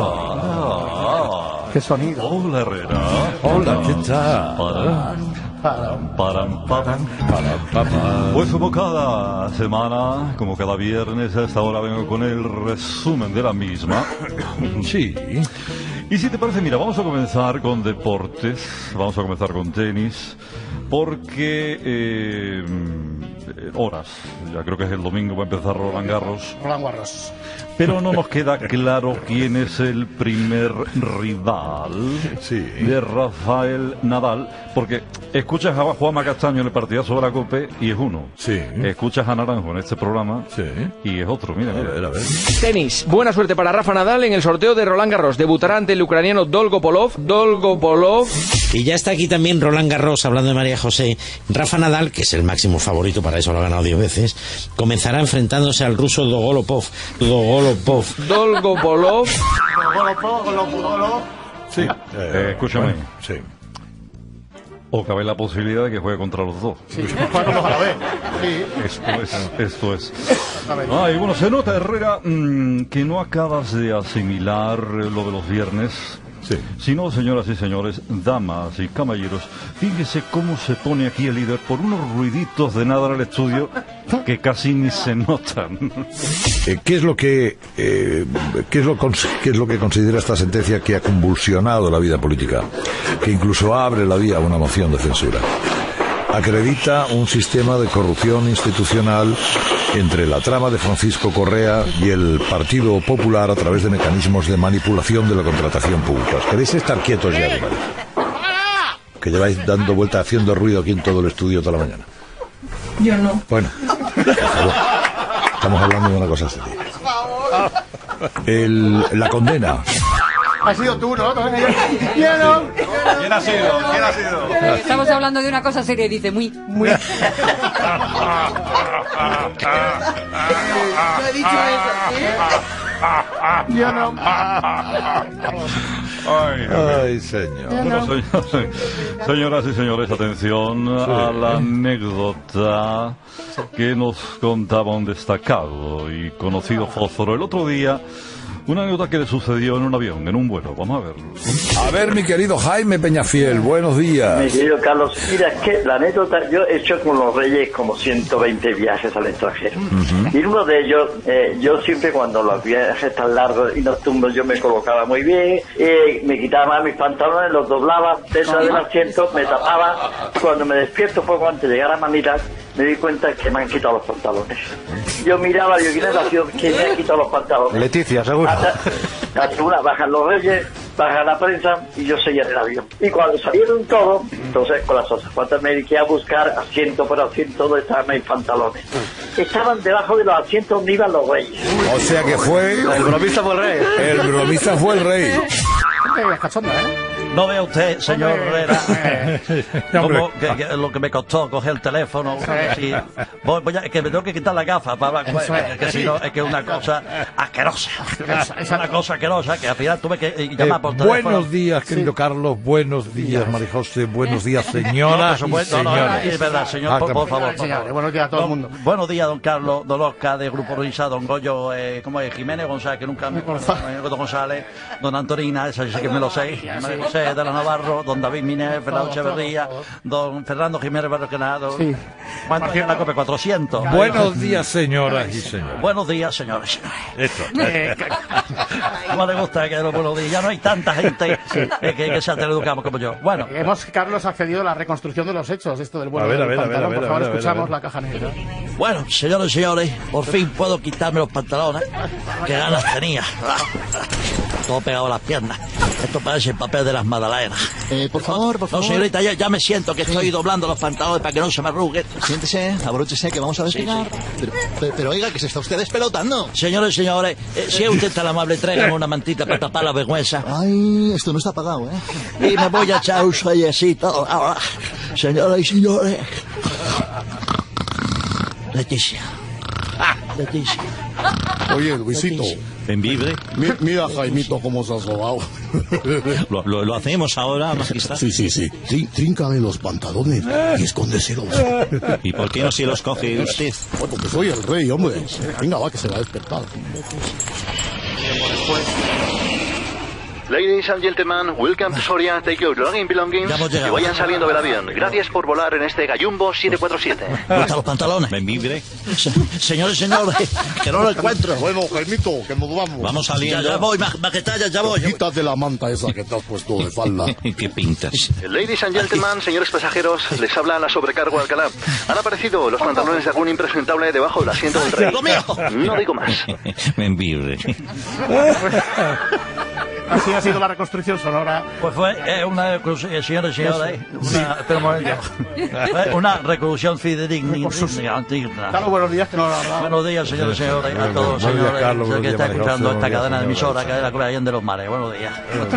Qué sonido. Hola, Herrera. Hola, ¿qué tal? Param, param, param. Pues como cada semana, como cada viernes, a esta hora vengo con el resumen de la misma. Sí. Y si te parece, mira, vamos a comenzar con deportes, vamos a comenzar con tenis, porque eh, horas, ya creo que es el domingo, va a empezar Roland Garros. Roland Garros. Pero no nos queda claro quién es el primer rival Sí. de Rafael Nadal, porque escuchas a Juanma Castaño en el partidazo de la COPE y es uno. Sí. Escuchas a Naranjo en este programa Sí. y es otro. Mira, A mira. ver, a ver. Tenis. Buena suerte para Rafa Nadal en el sorteo de Roland Garros. Debutará ante el ucraniano Dolgopolov. Dolgopolov. Y ya está aquí también Roland Garros, hablando de María José. Rafa Nadal, que es el máximo favorito, para eso lo ha ganado diez veces, comenzará enfrentándose al ruso Dogolopov. Dogolopov. Dolgopolov. Sí. Eh, escúchame. Bueno, sí. O cabe la posibilidad de que juegue contra los dos. Sí, bueno, a la vez. Sí. Esto es, esto es. Exactamente. Ay, bueno, se nota, Herrera, mmm, que no acabas de asimilar eh, lo de los viernes. Sí. Si no, señoras y señores, damas y caballeros, fíjese cómo se pone aquí el líder por unos ruiditos de nada en el estudio que casi ni se notan. Eh, ¿Qué es lo que eh, qué es lo cons- qué es lo que considera esta sentencia que ha convulsionado la vida política, que incluso abre la vía a una moción de censura? Acredita un sistema de corrupción institucional entre la trama de Francisco Correa y el Partido Popular a través de mecanismos de manipulación de la contratación pública. ¿Os queréis estar quietos ya, me parece? Que lleváis dando vueltas haciendo ruido aquí en todo el estudio toda la mañana. Yo no. Bueno, por favor, estamos hablando de una cosa seria. El, la condena Has sido tú, ¿no? ¿Quién no? ¿Quién ha sido? ¿Quién ha sido? Estamos hablando de una cosa seria y dice muy, muy. No he dicho eso, ¿eh? Yo no. Ay, ay, señor. Bueno, señor- señoras y señores, atención a la anécdota que nos contaba un destacado y conocido fósforo el otro día. Una anécdota que le sucedió en un avión, en un vuelo. Vamos a verlo. A ver, mi querido Jaime Peñafiel, buenos días. Mi querido Carlos, mira, es que la anécdota, yo he hecho con los Reyes como ciento veinte viajes al extranjero. Uh-huh. Y en uno de ellos, eh, yo siempre cuando los viajes tan largos y nocturnos, yo me colocaba muy bien, eh, me quitaba mis pantalones, los doblaba dentro del asiento, me tapaba. Cuando me despierto poco antes de llegar a Manila, me di cuenta que me han quitado los pantalones. Yo miraba, digo, ¿quién es la ciudad que me ha quitado los pantalones? Leticia, seguro. Hasta, hasta una, bajan los Reyes, baja la prensa y yo seguía en el avión. Y cuando salieron todos, entonces con las otras cuantas me dediqué a buscar asiento por asiento donde estaban mis pantalones. Estaban debajo de los asientos donde iban los Reyes. O sea que fue... El bromista fue el rey. El bromista fue el rey. Es cachonda, ¿eh? No vea usted, señor Herrera, como que, que lo que me costó coger el teléfono. Sí. Voy, voy a, que me tengo que quitar la gafa para hablar, Eso es. que si no es que es una cosa asquerosa. Es una cosa asquerosa que al final tuve que eh, llamar Eh, por teléfono. buenos días, querido Carlos. Buenos días, María José. Buenos días, señoras No, por y supuesto, no, señores. es verdad, señor, Ah, por, por claro. favor. por Señores, favor. buenos días a todo el Don- mundo. Buenos días, don Carlos, don Oscar de Grupo Risa, don Goyo, eh, ¿cómo es? Jiménez González, que nunca me González. don González, don Antonina, esa sí que me lo sé, María José de la Navarro, don David Miner, Fernando Echeverría, don Fernando Jiménez Barroquenado. Sí. ¿Cuánto hay en la COPE? cuatrocientos. Buenos días, señoras y señores. Buenos días, señores. Esto. ¿Cómo le gusta que los buenos días? Ya no hay tanta gente eh, que, que sea teleeducado como yo. Bueno, Hemos, Carlos, accedido a la reconstrucción de los hechos, esto del vuelo A ver, del a ver, a ver, pantalón. a ver, Por favor, a ver, a ver, escuchamos a ver. la caja negra. bueno, señores y señores, por fin puedo quitarme los pantalones. Qué ganas tenía. Todo pegado a las piernas. Esto parece el papel de las magdalenas. Eh, por favor, por No, favor. señorita, ya, ya me siento que estoy doblando los pantalones para que no se me arruguen. Siéntese, abróchese, que vamos a despegar. Pero, pero, pero, oiga, que se está usted despelotando. Señores y señores, eh, si es usted tan amable, tráigame una mantita para tapar la vergüenza. Ay, esto no está pagado, ¿eh? Y me voy a echar un suellecito. Ahora, señoras y señores. Leticia. Leticia. Oye, Luisito. En vibre. Mi- mira, Jaimito, cómo se ha sobado. Lo, lo, lo hacemos ahora, majestad. Sí, sí, sí. Trín- Tríncale los pantalones y escóndeselos. ¿Y por qué no se los coge usted? Bueno, porque soy el rey, hombre. Venga, va, que se va a despertar. Ladies and gentlemen, welcome to Soria. Take your belongings, belongings Ya hemos llegado. y vayan saliendo del avión. Gracias por volar en este Gallumbo siete cuatro siete. ¿Dónde están los pantalones? En vibre. Se- Señores y señores, que no lo encuentro. Bueno, Jaimito, que nos vamos. Vamos Ya, saliendo. ya voy, ma- majestad, ya, ya voy. Quítate la manta esa que te has puesto de falda. ¿Qué pintas? Ladies and gentlemen, señores pasajeros, les habla la sobrecargo Alcalá. Han aparecido los pantalones de algún impresentable debajo del asiento del rey. ¡Lo mío! No digo más. En vibre. Así ha sido la reconstrucción sonora. Pues fue eh, una, eh, señores y señores, una, espera un momento. Fue una reclusión fidedigna. Carlos, buenos días, que no lo hablaba. Buenos días, señores y señores, a todos, Buenos días, señores, Carlos, buenos que días, está María escuchando José, esta buenos cadena de días, emisora, señores. que es la Cruz Allende de los Mares. Buenos días.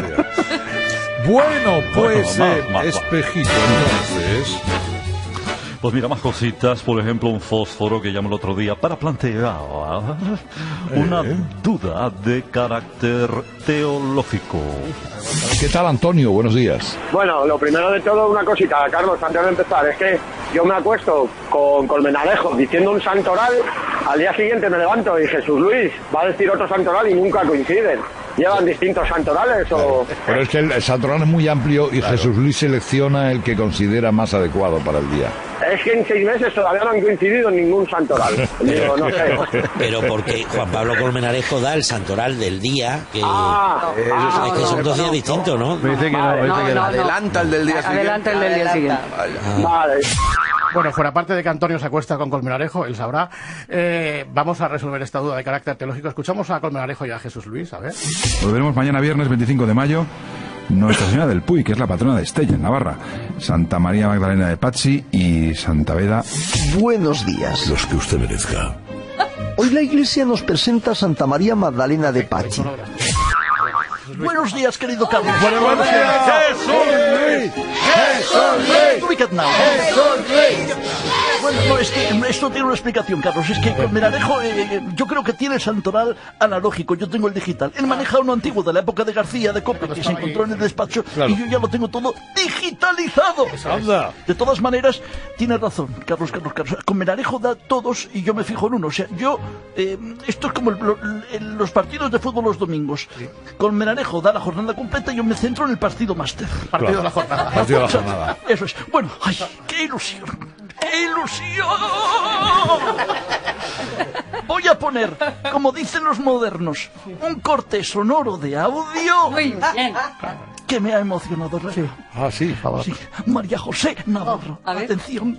Bueno, pues, Bueno, eh, más, más, espejito, entonces. Pues mira, más cositas, por ejemplo, un fósforo que llamó el otro día para plantear una duda de carácter teológico. ¿Qué tal, Antonio? Buenos días. Bueno, lo primero de todo, una cosita, Carlos, antes de empezar, es que yo me acuesto con Colmenarejo diciendo un santoral, al día siguiente me levanto y Jesús Luis va a decir otro santoral y nunca coinciden. ¿Llevan distintos santorales o...? Pero es que el, el santoral es muy amplio y Jesús Luis selecciona el que considera más adecuado para el día. Es que en seis meses todavía no han coincidido en ningún santoral. Digo, no sé. Pero porque Juan Pablo Colmenarejo da el santoral del día, que, Ah, es, ah, es que son no, dos días no, distintos, ¿no? Me dice que no, me dice que no. Adelanta el del día siguiente. Adelanta el del día siguiente. Vale. Bueno, fuera parte de que Antonio se acuesta con Colmenarejo, él sabrá, eh, vamos a resolver esta duda de carácter teológico. Escuchamos a Colmenarejo y a Jesús Luis, a ver. Volveremos mañana viernes veinticinco de mayo. Nuestra Señora del Puy, que es la patrona de Estella, en Navarra. Santa María Magdalena de Pazzi y Santa Beda. Buenos días. Los que usted merezca. Hoy la iglesia nos presenta a Santa María Magdalena de Pazzi. Buenos días, querido Carlos. Buenos días. ¡Jesús Luis! ¡Jesús Luis! ¡Ubicad now! ¡Jesús Luis! Bueno, no, es que esto tiene una explicación, Carlos. Es que con Menarejo, eh, yo creo que tiene el santoral analógico. Yo tengo el digital. Él maneja uno antiguo de la época de García, de Cope, que se encontró en el despacho. Claro. Y yo ya lo tengo todo digitalizado. Anda. De todas maneras, tiene razón, Carlos, Carlos, Carlos. Con Menarejo da todos y yo me fijo en uno. O sea, yo... Eh, esto es como el, el, los partidos de fútbol los domingos. Sí. Con Menarejo da la jornada completa y yo me centro en el partido máster. Partido claro. de la jornada. Partido de la jornada. Eso es. Bueno, ay, qué ilusión. ¡Qué ilusión! Voy a poner, como dicen los modernos, un corte sonoro de audio. Muy bien. Que me ha emocionado, Rey. Sí. Ah, sí, sí. María José Navarro. A ver. Atención.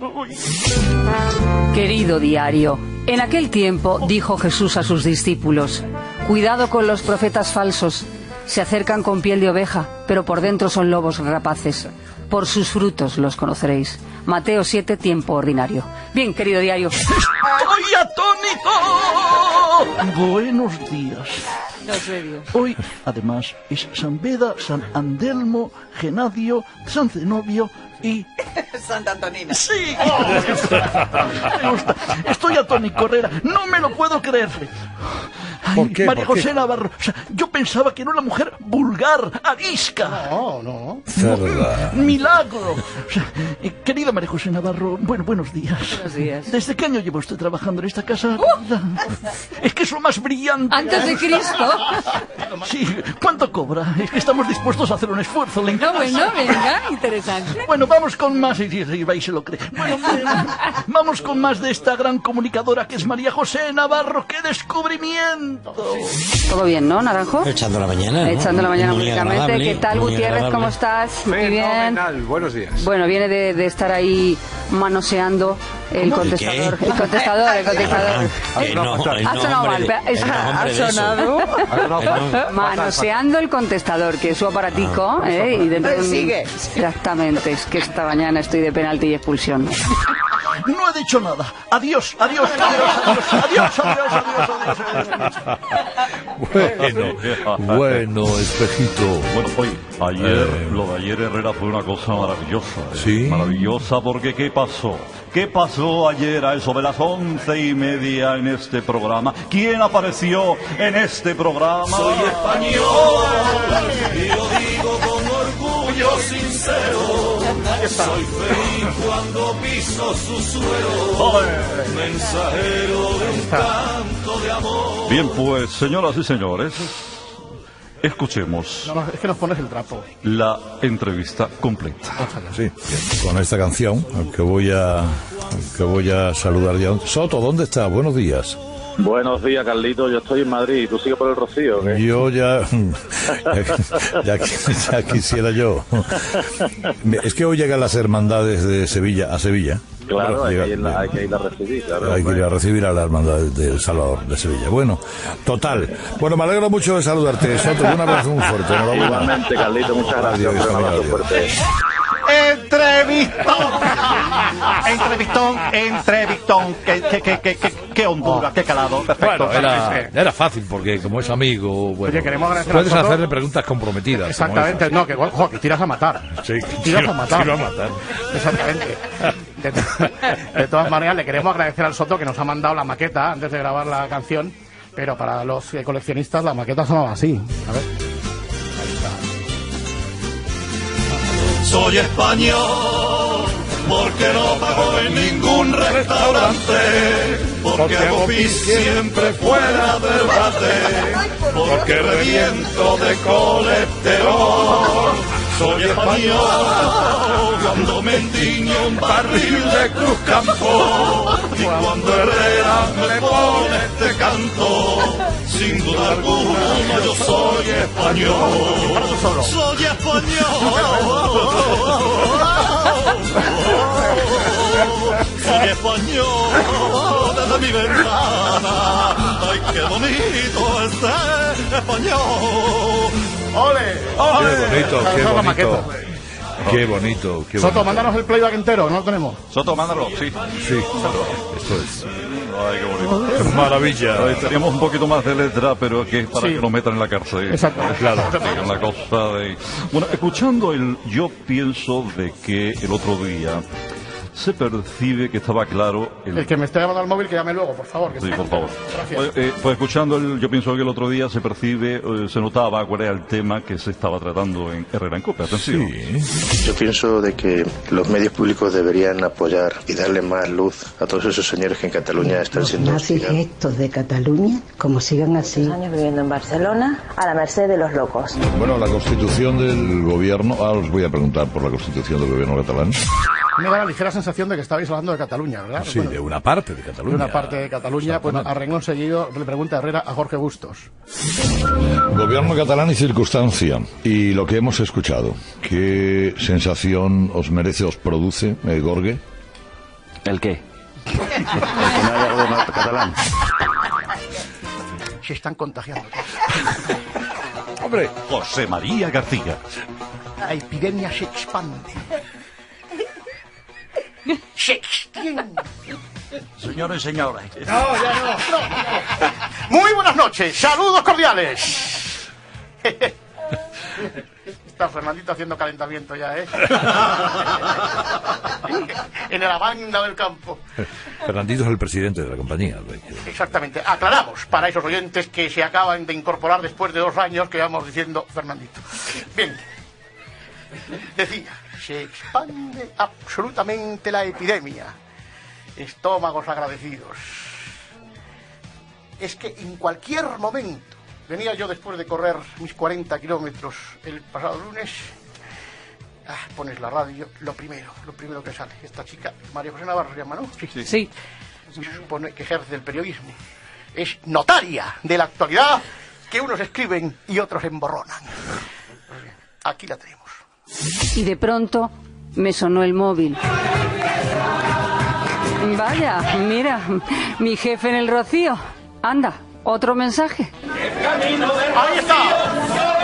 Querido diario, en aquel tiempo dijo Jesús a sus discípulos: cuidado con los profetas falsos. Se acercan con piel de oveja, pero por dentro son lobos rapaces. Por sus frutos los conoceréis. Mateo siete, tiempo ordinario. Bien, querido diario. ¡Estoy atónito! Buenos días. Hoy, además, es San Beda, San Andelmo, Genadio, San Zenobio y... Santa Antonina. Sí. Me gusta. Estoy atónico, Herrera. No me lo puedo creer. Ay, ¿Por qué? María ¿Por José qué? Navarro. O sea, yo pensaba que era una mujer vulgar, arisca. No, no. Cerda. Milagro. O sea, eh, querida María José Navarro, bueno, buenos días. Buenos días. ¿Desde qué año lleva usted trabajando en esta casa? Uh. Es que es lo más brillante. Antes de Cristo. Sí, ¿cuánto cobra? Es que estamos dispuestos a hacer un esfuerzo. ¿Le no, bueno, venga, interesante. Bueno, vamos con más, y, y, y, y se lo cree. Bueno, vamos con más de esta gran comunicadora que es María José Navarro. ¡Qué descubrimiento! Todo bien, ¿no, Naranjo? Echando la mañana, ¿no? Echando la mañana Muy únicamente. agradable, ¿Qué tal, muy Gutiérrez? agradable. ¿Cómo estás? Muy bien. Fenomenal. Buenos días. Bueno, viene de, de estar ahí manoseando el ¿Cómo? contestador. ¿Qué? El contestador, el contestador. Eh, no, el ha sonado mal. nombre de- Es- el ha nombre de sonado. eso. Manoseando el contestador, que es su aparatico. ¿eh? Y dentro de un- Sigue. Exactamente. Es que esta mañana estoy de penalti y expulsión. No he dicho nada. Adiós, adiós, adiós, adiós, adiós, adiós, adiós, adiós. Bueno, bueno, espejito. Bueno, oye, ayer, Eh. lo de ayer, Herrera, fue una cosa maravillosa. ¿eh? Sí. Maravillosa, porque ¿qué pasó? ¿Qué pasó ayer a eso de las once y media en este programa? ¿Quién apareció en este programa? Soy español, y lo digo con orgullo sincero. Soy feliz cuando piso su suelo, mensajero de un canto de amor. Bien, pues, señoras y señores, escuchemos No, no, es que nos pones el trapo. la entrevista completa. Sí, bien. Con esta canción, al que voy a, al que voy a saludar ya. Soto, ¿dónde está? Buenos días. Buenos días, Carlito. Yo estoy en Madrid. ¿Tú sigues por el Rocío? ¿Qué? Yo ya, ya, ya quisiera yo. Es que hoy llegan las hermandades de Sevilla a Sevilla. Claro, hay, Llega- que ir, hay que ir a recibir. Claro, Hay que ir a recibir a la hermandad del Salvador de Sevilla. Bueno, total. Bueno, me alegro mucho de saludarte, Soto. Un abrazo muy fuerte. Enhorabuena. Igualmente, Carlito. Muchas gracias. Adiós, Un abrazo adiós. fuerte. Entrevistón, entrevistón, entrevistón. Qué, qué, qué, qué, qué, qué hondura, qué calado. Perfecto. Bueno, era, era fácil porque como es amigo, bueno, Oye, queremos agradecer puedes a Soto. hacerle preguntas comprometidas. Exactamente, no, que, jo, que tiras a matar. Sí, tiras tiro- a matar. tiro a matar. Exactamente. De, to- de todas maneras, le queremos agradecer al Soto que nos ha mandado la maqueta antes de grabar la canción, pero para los eh, coleccionistas la maqueta sonaba así. A ver. Soy español, porque no pago en ningún restaurante, porque hago pis siempre fuera del bate, porque reviento de colesterol. Soy español, cuando me endiño un barril de Cruz Campo, y cuando Herrera me pone este canto, sin duda alguna yo soy español. Soy español. Soy español desde mi ventana. Ay, qué bonito este español. ¡Ole! Qué bonito, Esa qué es la bonito. maqueta. Qué bonito, qué Soto, bonito. mándanos el playback entero, ¿no lo tenemos? Soto, mándalo, sí. Sí, esto es. Ay, qué bonito. ¡Qué maravilla! Ay, teníamos un poquito más de letra, pero que es para Sí. que nos metan en la cárcel. Exacto. Claro. Una cosa de... Bueno, escuchando el Yo pienso de que el otro día se percibe que estaba claro... El que me esté llamando al móvil, que llame luego, por favor. Que Sí, sí. por favor. Gracias. Pues, eh, pues escuchando el Yo pienso que el otro día se percibe, eh, se notaba cuál era el tema que se estaba tratando en Herrera en Cope. Atención. Yo pienso de que los medios públicos deberían apoyar y darle más luz a todos esos señores que en Cataluña están siendo Nazis hostigados. estos de Cataluña, como sigan así. años viviendo en Barcelona, a la merced de los locos. Bueno, la constitución del gobierno... Ahora os voy a preguntar por la constitución del gobierno catalán. Me da la ligera sensación de que estabais hablando de Cataluña, ¿verdad? Sí, de una parte de Cataluña. De una parte de Cataluña. Bueno, a renglón seguido le pregunta Herrera a Jorge Bustos. Gobierno catalán y circunstancia. Y lo que hemos escuchado, ¿qué sensación os merece, os produce, eh, Gorge? ¿El qué? El que no haya gobierno catalán. Se están contagiando. Hombre, José María García. La epidemia se expande. Se extiende. Señores y señores. No, ya no. no. Muy buenas noches, saludos cordiales. Está Fernandito haciendo calentamiento ya, ¿eh? En la banda del campo. Fernandito es el presidente de la compañía. Exactamente. Aclaramos para esos oyentes que se acaban de incorporar después de dos años que vamos diciendo Fernandito. Bien. Decía, se expande absolutamente la epidemia. Estómagos agradecidos. Es que en cualquier momento, venía yo después de correr mis cuarenta kilómetros el pasado lunes, ah, pones la radio, lo primero, lo primero que sale, esta chica, María José Navarro se llama, ¿no? Sí. Sí. sí. Se supone que ejerce el periodismo. Es notaria de la actualidad que unos escriben y otros emborronan. Pues bien, aquí la tenemos. Y de pronto me sonó el móvil. Vaya, mira, mi jefe en el Rocío. Anda, otro mensaje. ¡Ahí está!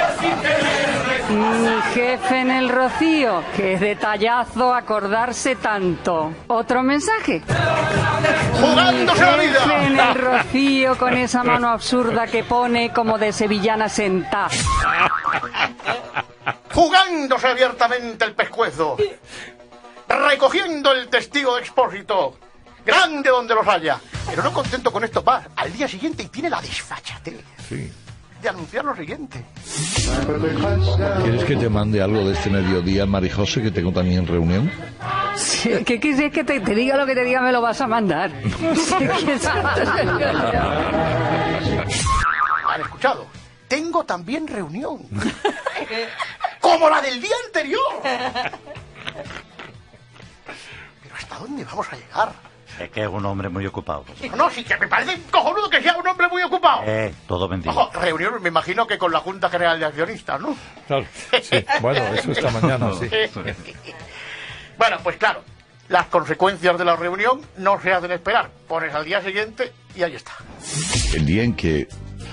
Mi jefe en el Rocío. Qué detallazo acordarse tanto. Otro mensaje. ¡Jugándose la vida! Mi jefe en el Rocío con esa mano absurda que pone como de sevillana sentada. Jugándose abiertamente el pescuezo, recogiendo el testigo de Expósito, grande donde los haya. Pero no contento con esto, va al día siguiente y tiene la desfachatez Sí. de anunciar lo siguiente. ¿Quieres que te mande algo de este mediodía, Marijose, que tengo también reunión? Sí, ¿qué quieres que te, te diga lo que te diga? Me lo vas a mandar. Han escuchado. Tengo también reunión. Como la del día anterior. Pero ¿hasta dónde vamos a llegar? Es que es un hombre muy ocupado. No, no, sí que me parece cojonudo que sea un hombre muy ocupado. Eh, todo mentira. Ojo, reunión, me imagino que con la Junta General de Accionistas, ¿no? Claro, sí. Bueno, eso esta mañana, sí. Bueno, pues claro, las consecuencias de la reunión no se hacen esperar. Pones al día siguiente y ahí está. El día en que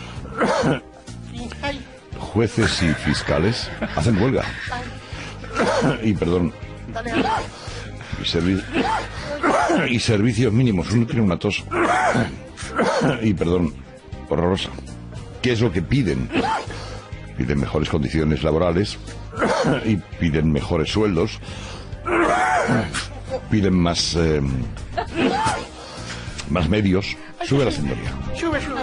jueces y fiscales hacen huelga. Y perdón. Y, servi y servicios mínimos. Uno tiene una tos. Y perdón, horrorosa. ¿Qué es lo que piden? Piden mejores condiciones laborales y piden mejores sueldos. Piden más eh, más medios. Sube la sintonía. Sube, sube.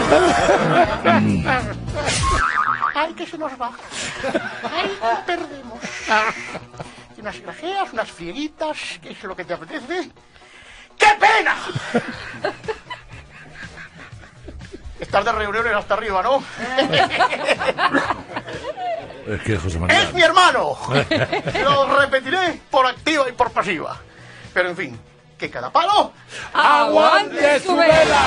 Ay, que se nos va. Ay, que perdemos. Y unas grajeas, unas frieguitas, ¿qué es lo que te apetece? ¡Qué pena! Estás de reuniones hasta arriba, ¿no? Es que José María... ¡Es mi hermano! Lo repetiré por activa y por pasiva. Pero en fin, que cada palo ¡aguante su vela!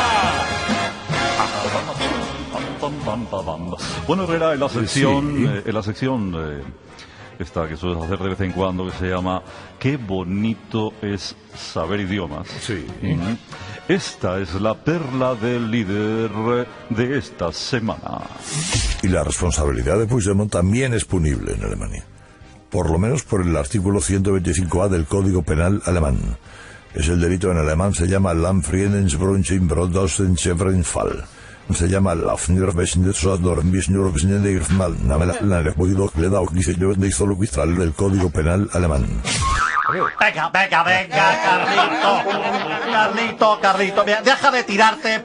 Bueno, Herrera, en la sección, sí. eh, en la sección eh, esta que sueles hacer de vez en cuando, que se llama Qué bonito es saber idiomas. Sí. Mm. Esta es la perla del líder de esta semana. Y la responsabilidad de Puigdemont también es punible en Alemania. Por lo menos por el artículo ciento veinticinco A del Código Penal alemán. Es el delito en alemán, se llama Landfriedensbrunchen-Brodostenchevrenfall. Se llama del Código Penal alemán. Venga, venga, venga, Carlito. Carlito, Carlito, deja de tirarte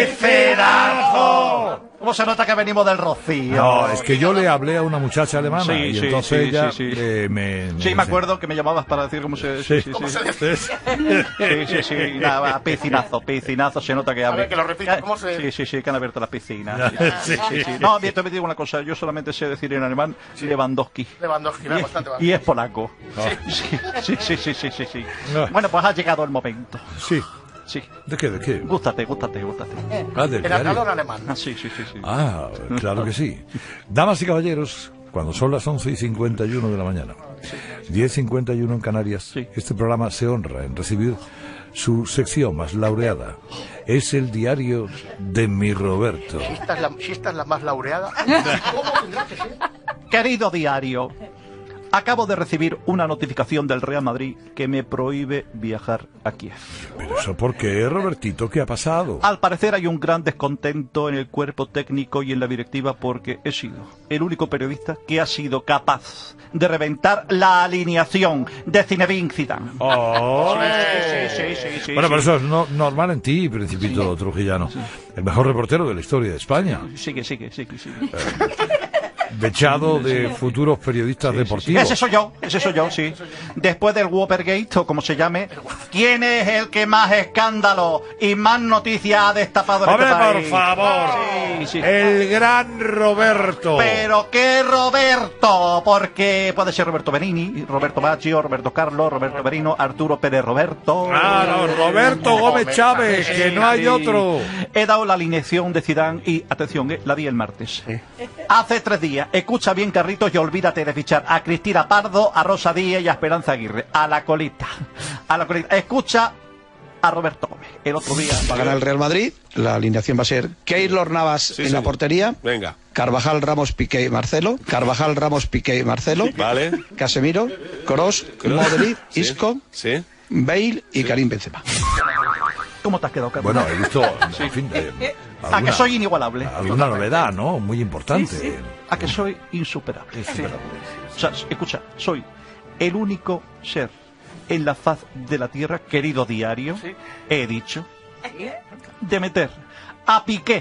pecerazo. ¿Cómo se nota que venimos del Rocío? No, es que yo le hablé a una muchacha alemana sí, y sí, entonces sí, ella sí, sí. Eh, me, me... Sí, me acuerdo que me llamabas para decir cómo se... Sí, sí, ¿Cómo sí. se Sí, sí, sí, nada, piscinazo, piscinazo, se nota que abre. A ver, que lo repita, ¿cómo se...? Sí, sí, sí, que han abierto las piscinas. Sí, sí, sí. No, bien, te digo una cosa, yo solamente sé decir en alemán Lewandowski. Lewandowski, y, es, bastante y es polaco. Sí, sí, sí, sí, sí, sí, sí. No. Bueno, pues ha llegado el momento. Sí. Sí. ¿De qué? ¿De qué? Gústate, gústate, gústate. Ah, del El diario. atador alemán. Ah, sí, sí, sí, sí. Ah, claro que sí. Damas y caballeros, cuando son las once y cincuenta y uno de la mañana, diez cincuenta y uno en Canarias, Sí. este programa se honra en recibir su sección más laureada. Es el diario de mi Roberto. Si esta es la, si esta es la más laureada, ¿cómo tendrá que ser? Querido diario, acabo de recibir una notificación del Real Madrid que me prohíbe viajar a Kiev. ¿Pero eso por qué, Robertito? ¿Qué ha pasado? Al parecer hay un gran descontento en el cuerpo técnico y en la directiva porque he sido el único periodista que ha sido capaz de reventar la alineación de Zinedine Zidane. Oh. Sí, sí, sí, sí, sí, Bueno, sí. pero eso es no- normal en ti, Principito Trujillano. El mejor reportero de la historia de España. Sigue, sigue, sigue, sigue. Dechado de futuros periodistas deportivos. Ese soy yo, ese soy yo, sí. Después del Watergate, o como se llame, ¿quién es el que más escándalo y más noticias ha destapado en ¡Hombre, este por país? favor! Sí, sí. El gran Roberto. Pero qué Roberto, porque puede ser Roberto Benini, Roberto Baggio, Roberto Carlos, Roberto Berino, Arturo Pérez Roberto. Claro, Roberto Gómez Chávez, que no hay Sí. otro. He dado la alineación de Zidane y, atención, eh, la di el martes. Hace tres días, escucha bien, Carritos, y olvídate de fichar a Cristina Pardo, a Rosa Díez y a Esperanza Aguirre. A la colita. A la colita. Escucha a Roberto Gómez. El otro día... Va a ganar el Real Madrid. La alineación va a ser Keylor Navas Sí, en señor. la portería. Venga. Carvajal, Ramos, Piqué y Marcelo. Carvajal, Ramos, Piqué y Marcelo. Vale. Casemiro, Kroos, Modric, Sí. Isco, Sí. Bale y Karim Benzema. ¿Cómo te has quedado, Carlos? Bueno, he visto, en fin, eh, A alguna, que soy inigualable. alguna novedad, ¿no? Muy importante. Sí, sí. A que soy insuperable. Insuperable. O sea, escucha, soy el único ser en la faz de la Tierra, querido diario, he dicho, de meter a Piqué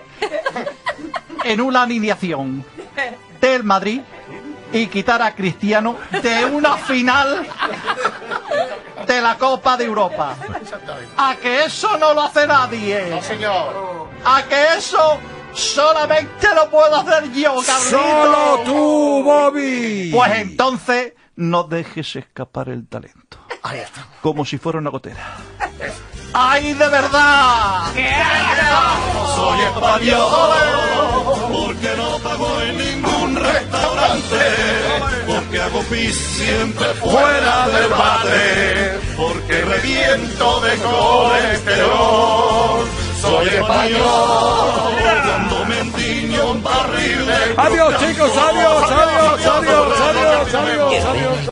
en una alineación del Madrid y quitar a Cristiano de una final de la Copa de Europa. A que eso no lo hace nadie. No, señor. A que eso solamente lo puedo hacer yo, Carlito. ¡Solo tú, Bobby! Pues entonces no dejes escapar el talento. Ahí está. Como si fuera una gotera. ¡Ay, de verdad! Soy español, porque no pago en ningún restaurante, porque hago pis siempre fuera del bate, porque reviento de colesterol. Soy español, cuando me entiño un barril de... Adiós, chicos, adiós, adiós, adiós, adiós, adiós, adiós.